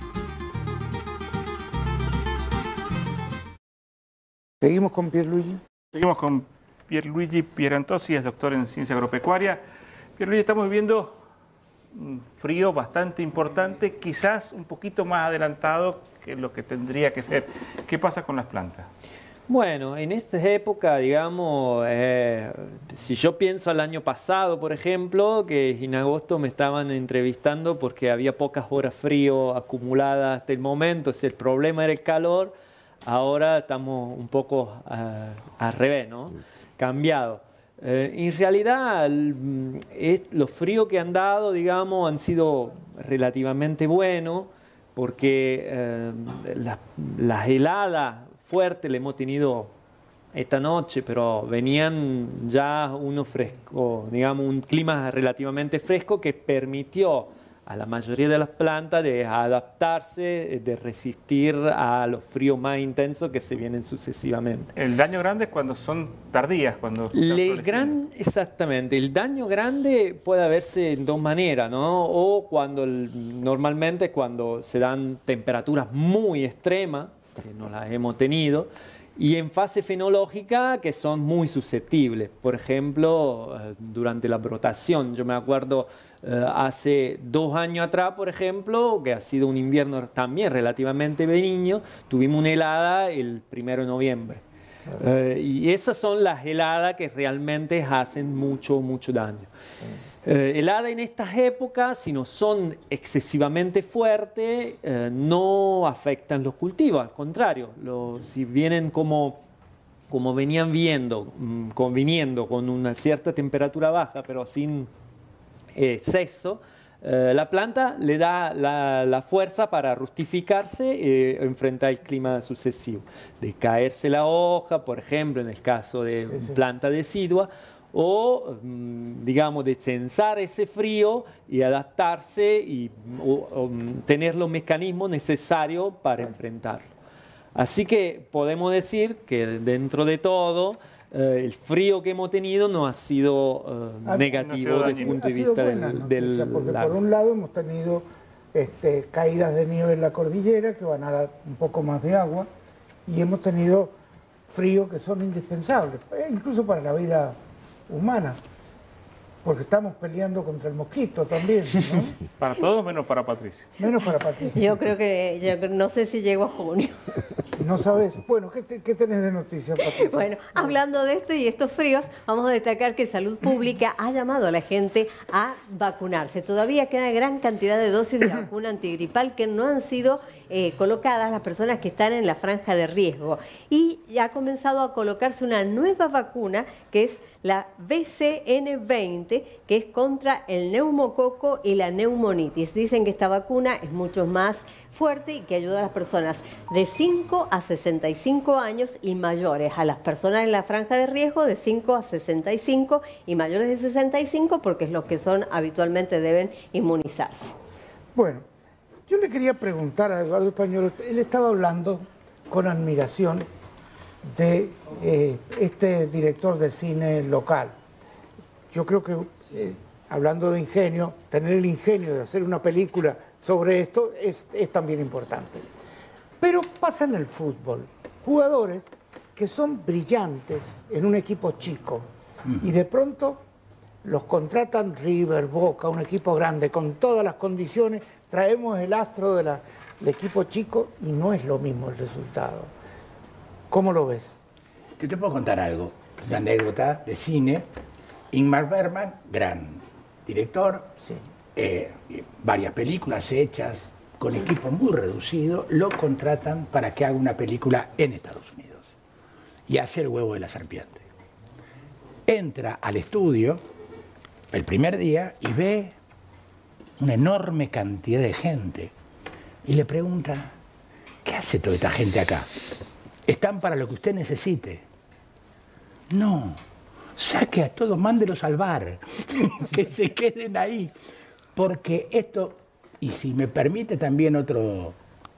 Seguimos con Pierluigi. Seguimos con Pierluigi Pierantozzi, es doctor en ciencia agropecuaria. Pierluigi, estamos viviendo un frío bastante importante, quizás un poquito más adelantado que lo que tendría que ser. ¿Qué pasa con las plantas? Bueno, en esta época, digamos, eh, si yo pienso al año pasado, por ejemplo, que en agosto me estaban entrevistando porque había pocas horas frío acumuladas hasta el momento, si el problema era el calor, ahora estamos un poco uh, al revés, ¿no? Cambiado. Eh, en realidad, el, es, los fríos que han dado, digamos, han sido relativamente buenos, porque eh, las la heladas fuertes le hemos tenido esta noche, pero venían ya uno fresco, digamos, un clima relativamente fresco que permitió a la mayoría de las plantas de adaptarse, de resistir a los fríos más intensos que se vienen sucesivamente. El daño grande es cuando son tardías, cuando... El gran, exactamente, el daño grande puede verse en dos maneras, ¿no? O cuando el, normalmente cuando se dan temperaturas muy extremas, que no las hemos tenido, y en fase fenológica que son muy susceptibles. Por ejemplo, eh, durante la brotación, yo me acuerdo eh, hace dos años atrás, por ejemplo, que ha sido un invierno también relativamente benigno, tuvimos una helada el primero de noviembre. Eh, y esas son las heladas que realmente hacen mucho, mucho daño. Eh, heladas en estas épocas, si no son excesivamente fuertes, eh, no afectan los cultivos, al contrario, lo, si vienen como, como venían viendo, mmm, con, viniendo con una cierta temperatura baja, pero sin exceso, eh, la planta le da la, la fuerza para rustificarse y eh, enfrentar el clima sucesivo, de caerse la hoja, por ejemplo, en el caso de sí, sí. planta decidua, o digamos de censar ese frío y adaptarse y o, o, tener los mecanismos necesarios para enfrentarlo. Así que podemos decir que dentro de todo eh, el frío que hemos tenido no ha sido eh, ah, negativo no desde el punto de vista del, noticia, del porque por un lado hemos tenido este, caídas de nieve en la cordillera que van a dar un poco más de agua y hemos tenido fríos que son indispensables, incluso para la vida humana, porque estamos peleando contra el mosquito también, ¿no? Para todos menos para Patricia. Menos para Patricia. Yo creo que, yo no sé si llego a junio. No sabes. Bueno, ¿qué, te, qué tenés de noticias, Patricia? Bueno, hablando de esto y estos fríos, vamos a destacar que Salud Pública ha llamado a la gente a vacunarse. Todavía queda gran cantidad de dosis de vacuna antigripal que no han sido eh, colocadas las personas que están en la franja de riesgo. Y ha comenzado a colocarse una nueva vacuna que es la B C N veinte, que es contra el neumococo y la neumonitis. Dicen que esta vacuna es mucho más fuerte y que ayuda a las personas de cinco a sesenta y cinco años y mayores, a las personas en la franja de riesgo de cinco a sesenta y cinco y mayores de sesenta y cinco, porque es los que son habitualmente deben inmunizarse. Bueno, yo le quería preguntar a Eduardo Españolo, él estaba hablando con admiración de eh, este director de cine local. Yo creo que, eh, hablando de ingenio, tener el ingenio de hacer una película sobre esto es, es también importante. Pero pasa en el fútbol. Jugadores que son brillantes en un equipo chico mm. y de pronto los contratan River, Boca, un equipo grande, con todas las condiciones, traemos el astro de la, del equipo chico y no es lo mismo el resultado. ¿Cómo lo ves? Yo te puedo contar algo, una anécdota de cine. Ingmar Bergman, gran director, sí. eh, varias películas hechas con equipo muy reducido, lo contratan para que haga una película en Estados Unidos y hace El huevo de la serpiente. Entra al estudio el primer día y ve una enorme cantidad de gente y le pregunta, ¿qué hace toda esta gente acá? Están para lo que usted necesite. No, saque a todos, mándelos al bar, que se queden ahí. Porque esto, y si me permite también otro,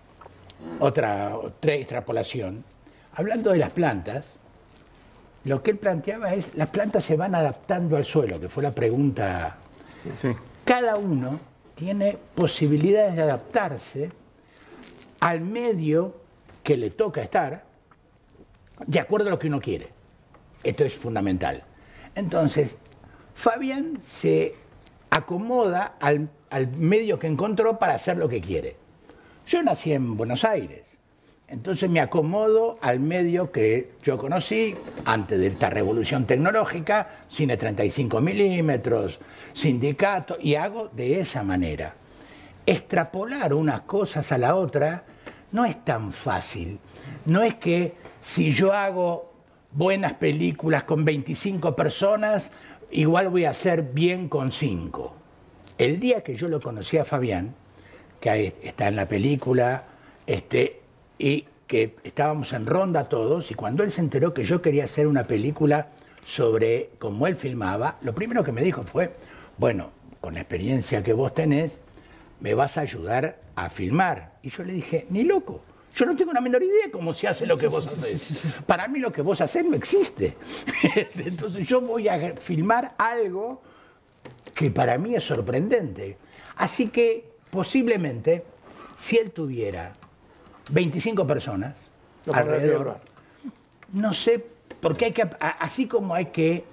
otra, otra extrapolación, hablando de las plantas, lo que él planteaba es, las plantas se van adaptando al suelo, que fue la pregunta. Sí, sí. Cada uno tiene posibilidades de adaptarse al medio que le toca estar, de acuerdo a lo que uno quiere. Esto es fundamental. Entonces, Fabián se acomoda al, al medio que encontró para hacer lo que quiere. Yo nací en Buenos Aires, entonces me acomodo al medio que yo conocí antes de esta revolución tecnológica, cine treinta y cinco milímetros, sindicato, y hago de esa manera. Extrapolar unas cosas a la otra no es tan fácil. No es que si yo hago buenas películas con veinticinco personas, igual voy a hacer bien con cinco. El día que yo lo conocí a Fabián, que está en la película, este, y que estábamos en ronda todos, y cuando él se enteró que yo quería hacer una película sobre cómo él filmaba, lo primero que me dijo fue, bueno, con la experiencia que vos tenés, me vas a ayudar a filmar. Y yo le dije, ni loco. Yo no tengo la menor idea cómo se hace lo que vos hacés. Para mí lo que vos hacés no existe. Entonces yo voy a filmar algo que para mí es sorprendente. Así que posiblemente, si él tuviera veinticinco personas alrededor, no sé, porque hay que, así como hay que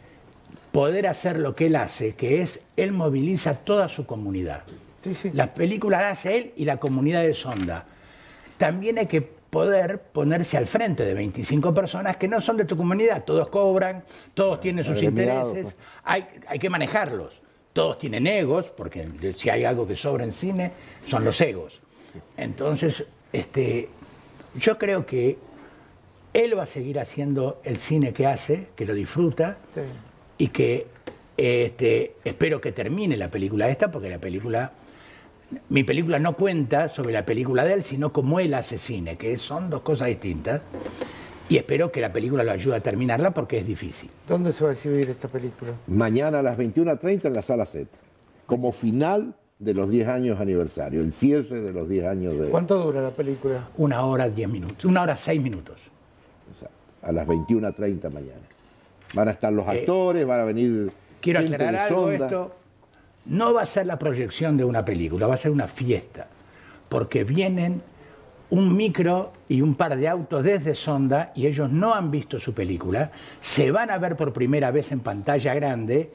poder hacer lo que él hace, que es, él moviliza toda su comunidad. Sí, sí. Las películas las hace él y la comunidad de Sonda. También hay que poder ponerse al frente de veinticinco personas que no son de tu comunidad. Todos cobran, todos tienen sus intereses, hay, hay que manejarlos. Todos tienen egos, porque si hay algo que sobra en cine, son los egos. Entonces, este, yo creo que él va a seguir haciendo el cine que hace, que lo disfruta, sí. y que este, espero que termine la película esta, porque la película, mi película no cuenta sobre la película de él, sino cómo él hace cine, que son dos cosas distintas. Y espero que la película lo ayude a terminarla porque es difícil. ¿Dónde se va a exhibir esta película? Mañana a las veintiuna treinta en la Sala Z, como final de los diez años aniversario, el cierre de los diez años de... ¿Cuánto dura la película? Una hora, diez minutos, una hora, seis minutos. Exacto. A las veintiuna treinta mañana. Van a estar los actores, eh, van a venir... Quiero aclarar algo, esto no va a ser la proyección de una película, va a ser una fiesta, porque vienen un micro y un par de autos desde Sonda y ellos no han visto su película, se van a ver por primera vez en pantalla grande.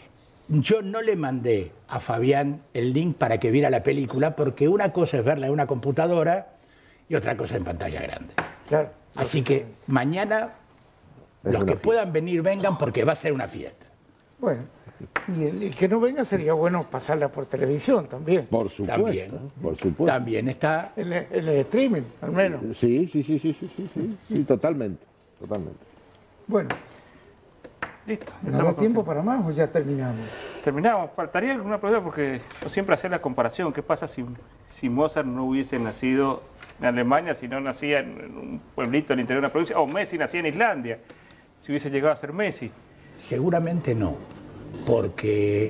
Yo no le mandé a Fabián el link para que viera la película, porque una cosa es verla en una computadora y otra cosa en pantalla grande. Claro. Así que mañana los que puedan venir, vengan, porque va a ser una fiesta. Bueno, y el, el que no venga sería bueno pasarla por televisión también. Por supuesto. También, por supuesto. También está... En el, en el streaming, al menos. Sí, sí, sí, sí, sí, sí, sí, sí, totalmente, totalmente. Bueno. Listo. ¿No da tiempo para más o ya terminamos? Terminamos. Faltaría alguna pregunta porque yo siempre hacer la comparación. ¿Qué pasa si, si Mozart no hubiese nacido en Alemania, si no nacía en un pueblito al interior de una provincia, o Messi nacía en Islandia, si hubiese llegado a ser Messi? Seguramente no, porque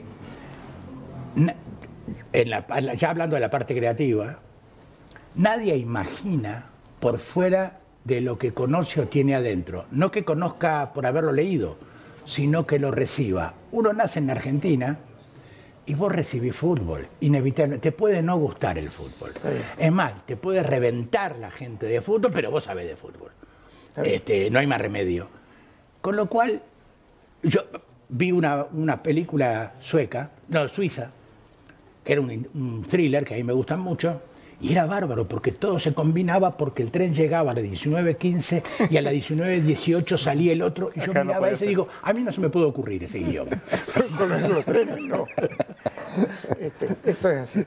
en la, ya hablando de la parte creativa, nadie imagina por fuera de lo que conoce o tiene adentro. No que conozca por haberlo leído, sino que lo reciba. Uno nace en Argentina y vos recibís fútbol, inevitablemente. Te puede no gustar el fútbol. Es más, te puede reventar la gente de fútbol, pero vos sabés de fútbol. Este, no hay más remedio. Con lo cual, yo vi una, una película sueca, no, suiza, que era un, un thriller que a mí me gustan mucho, y era bárbaro porque todo se combinaba, porque el tren llegaba a las diecinueve quince y a las diecinueve dieciocho salía el otro, y yo Acá miraba no ese y digo, a mí no se me puede ocurrir ese guión. Con los trenes no. Este, esto es así.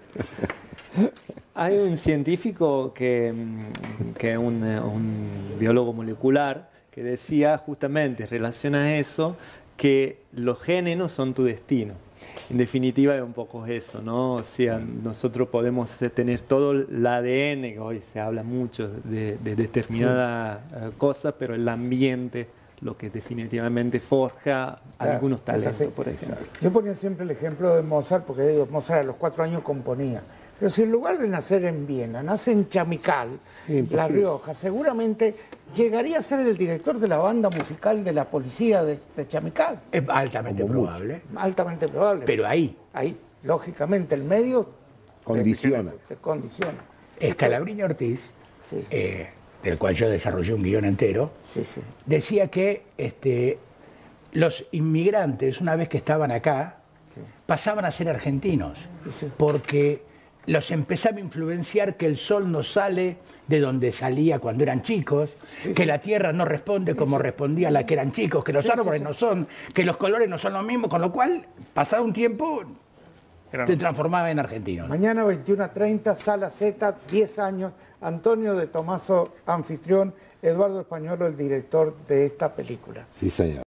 Hay un científico que, que un, un biólogo molecular que decía justamente, relaciona eso, que los genes no son tu destino. En definitiva es un poco eso, ¿no? O sea, nosotros podemos tener todo el A D N, que hoy se habla mucho de, de determinada sí. cosa, pero el ambiente lo que definitivamente forja claro, algunos talentos, por ejemplo. Yo ponía siempre el ejemplo de Mozart, porque digo, Mozart a los cuatro años componía. Pero si en lugar de nacer en Viena, nace en Chamical, sí, La Rioja, seguramente llegaría a ser el director de la banda musical de la policía de, de Chamical. Es altamente Como probable. Mucho. Altamente probable. Pero ahí. Ahí, lógicamente, el medio condiciona. Te, te condiciona. Scalabrini Ortiz, sí, sí. Eh, del cual yo desarrollé un guión entero, sí, sí. decía que este, los inmigrantes, una vez que estaban acá, sí. pasaban a ser argentinos, sí. porque los empezaba a influenciar que el sol no sale de donde salía cuando eran chicos, sí, que sí. la tierra no responde como sí. respondía a la que eran chicos, que los sí, árboles sí, sí. no son, que los colores no son los mismos, con lo cual, pasado un tiempo, se transformaba en argentino. Mañana veintiuna treinta, Sala Z, diez años, Antonio de Tomaso, anfitrión, Eduardo Españolo, el director de esta película. Sí, señor.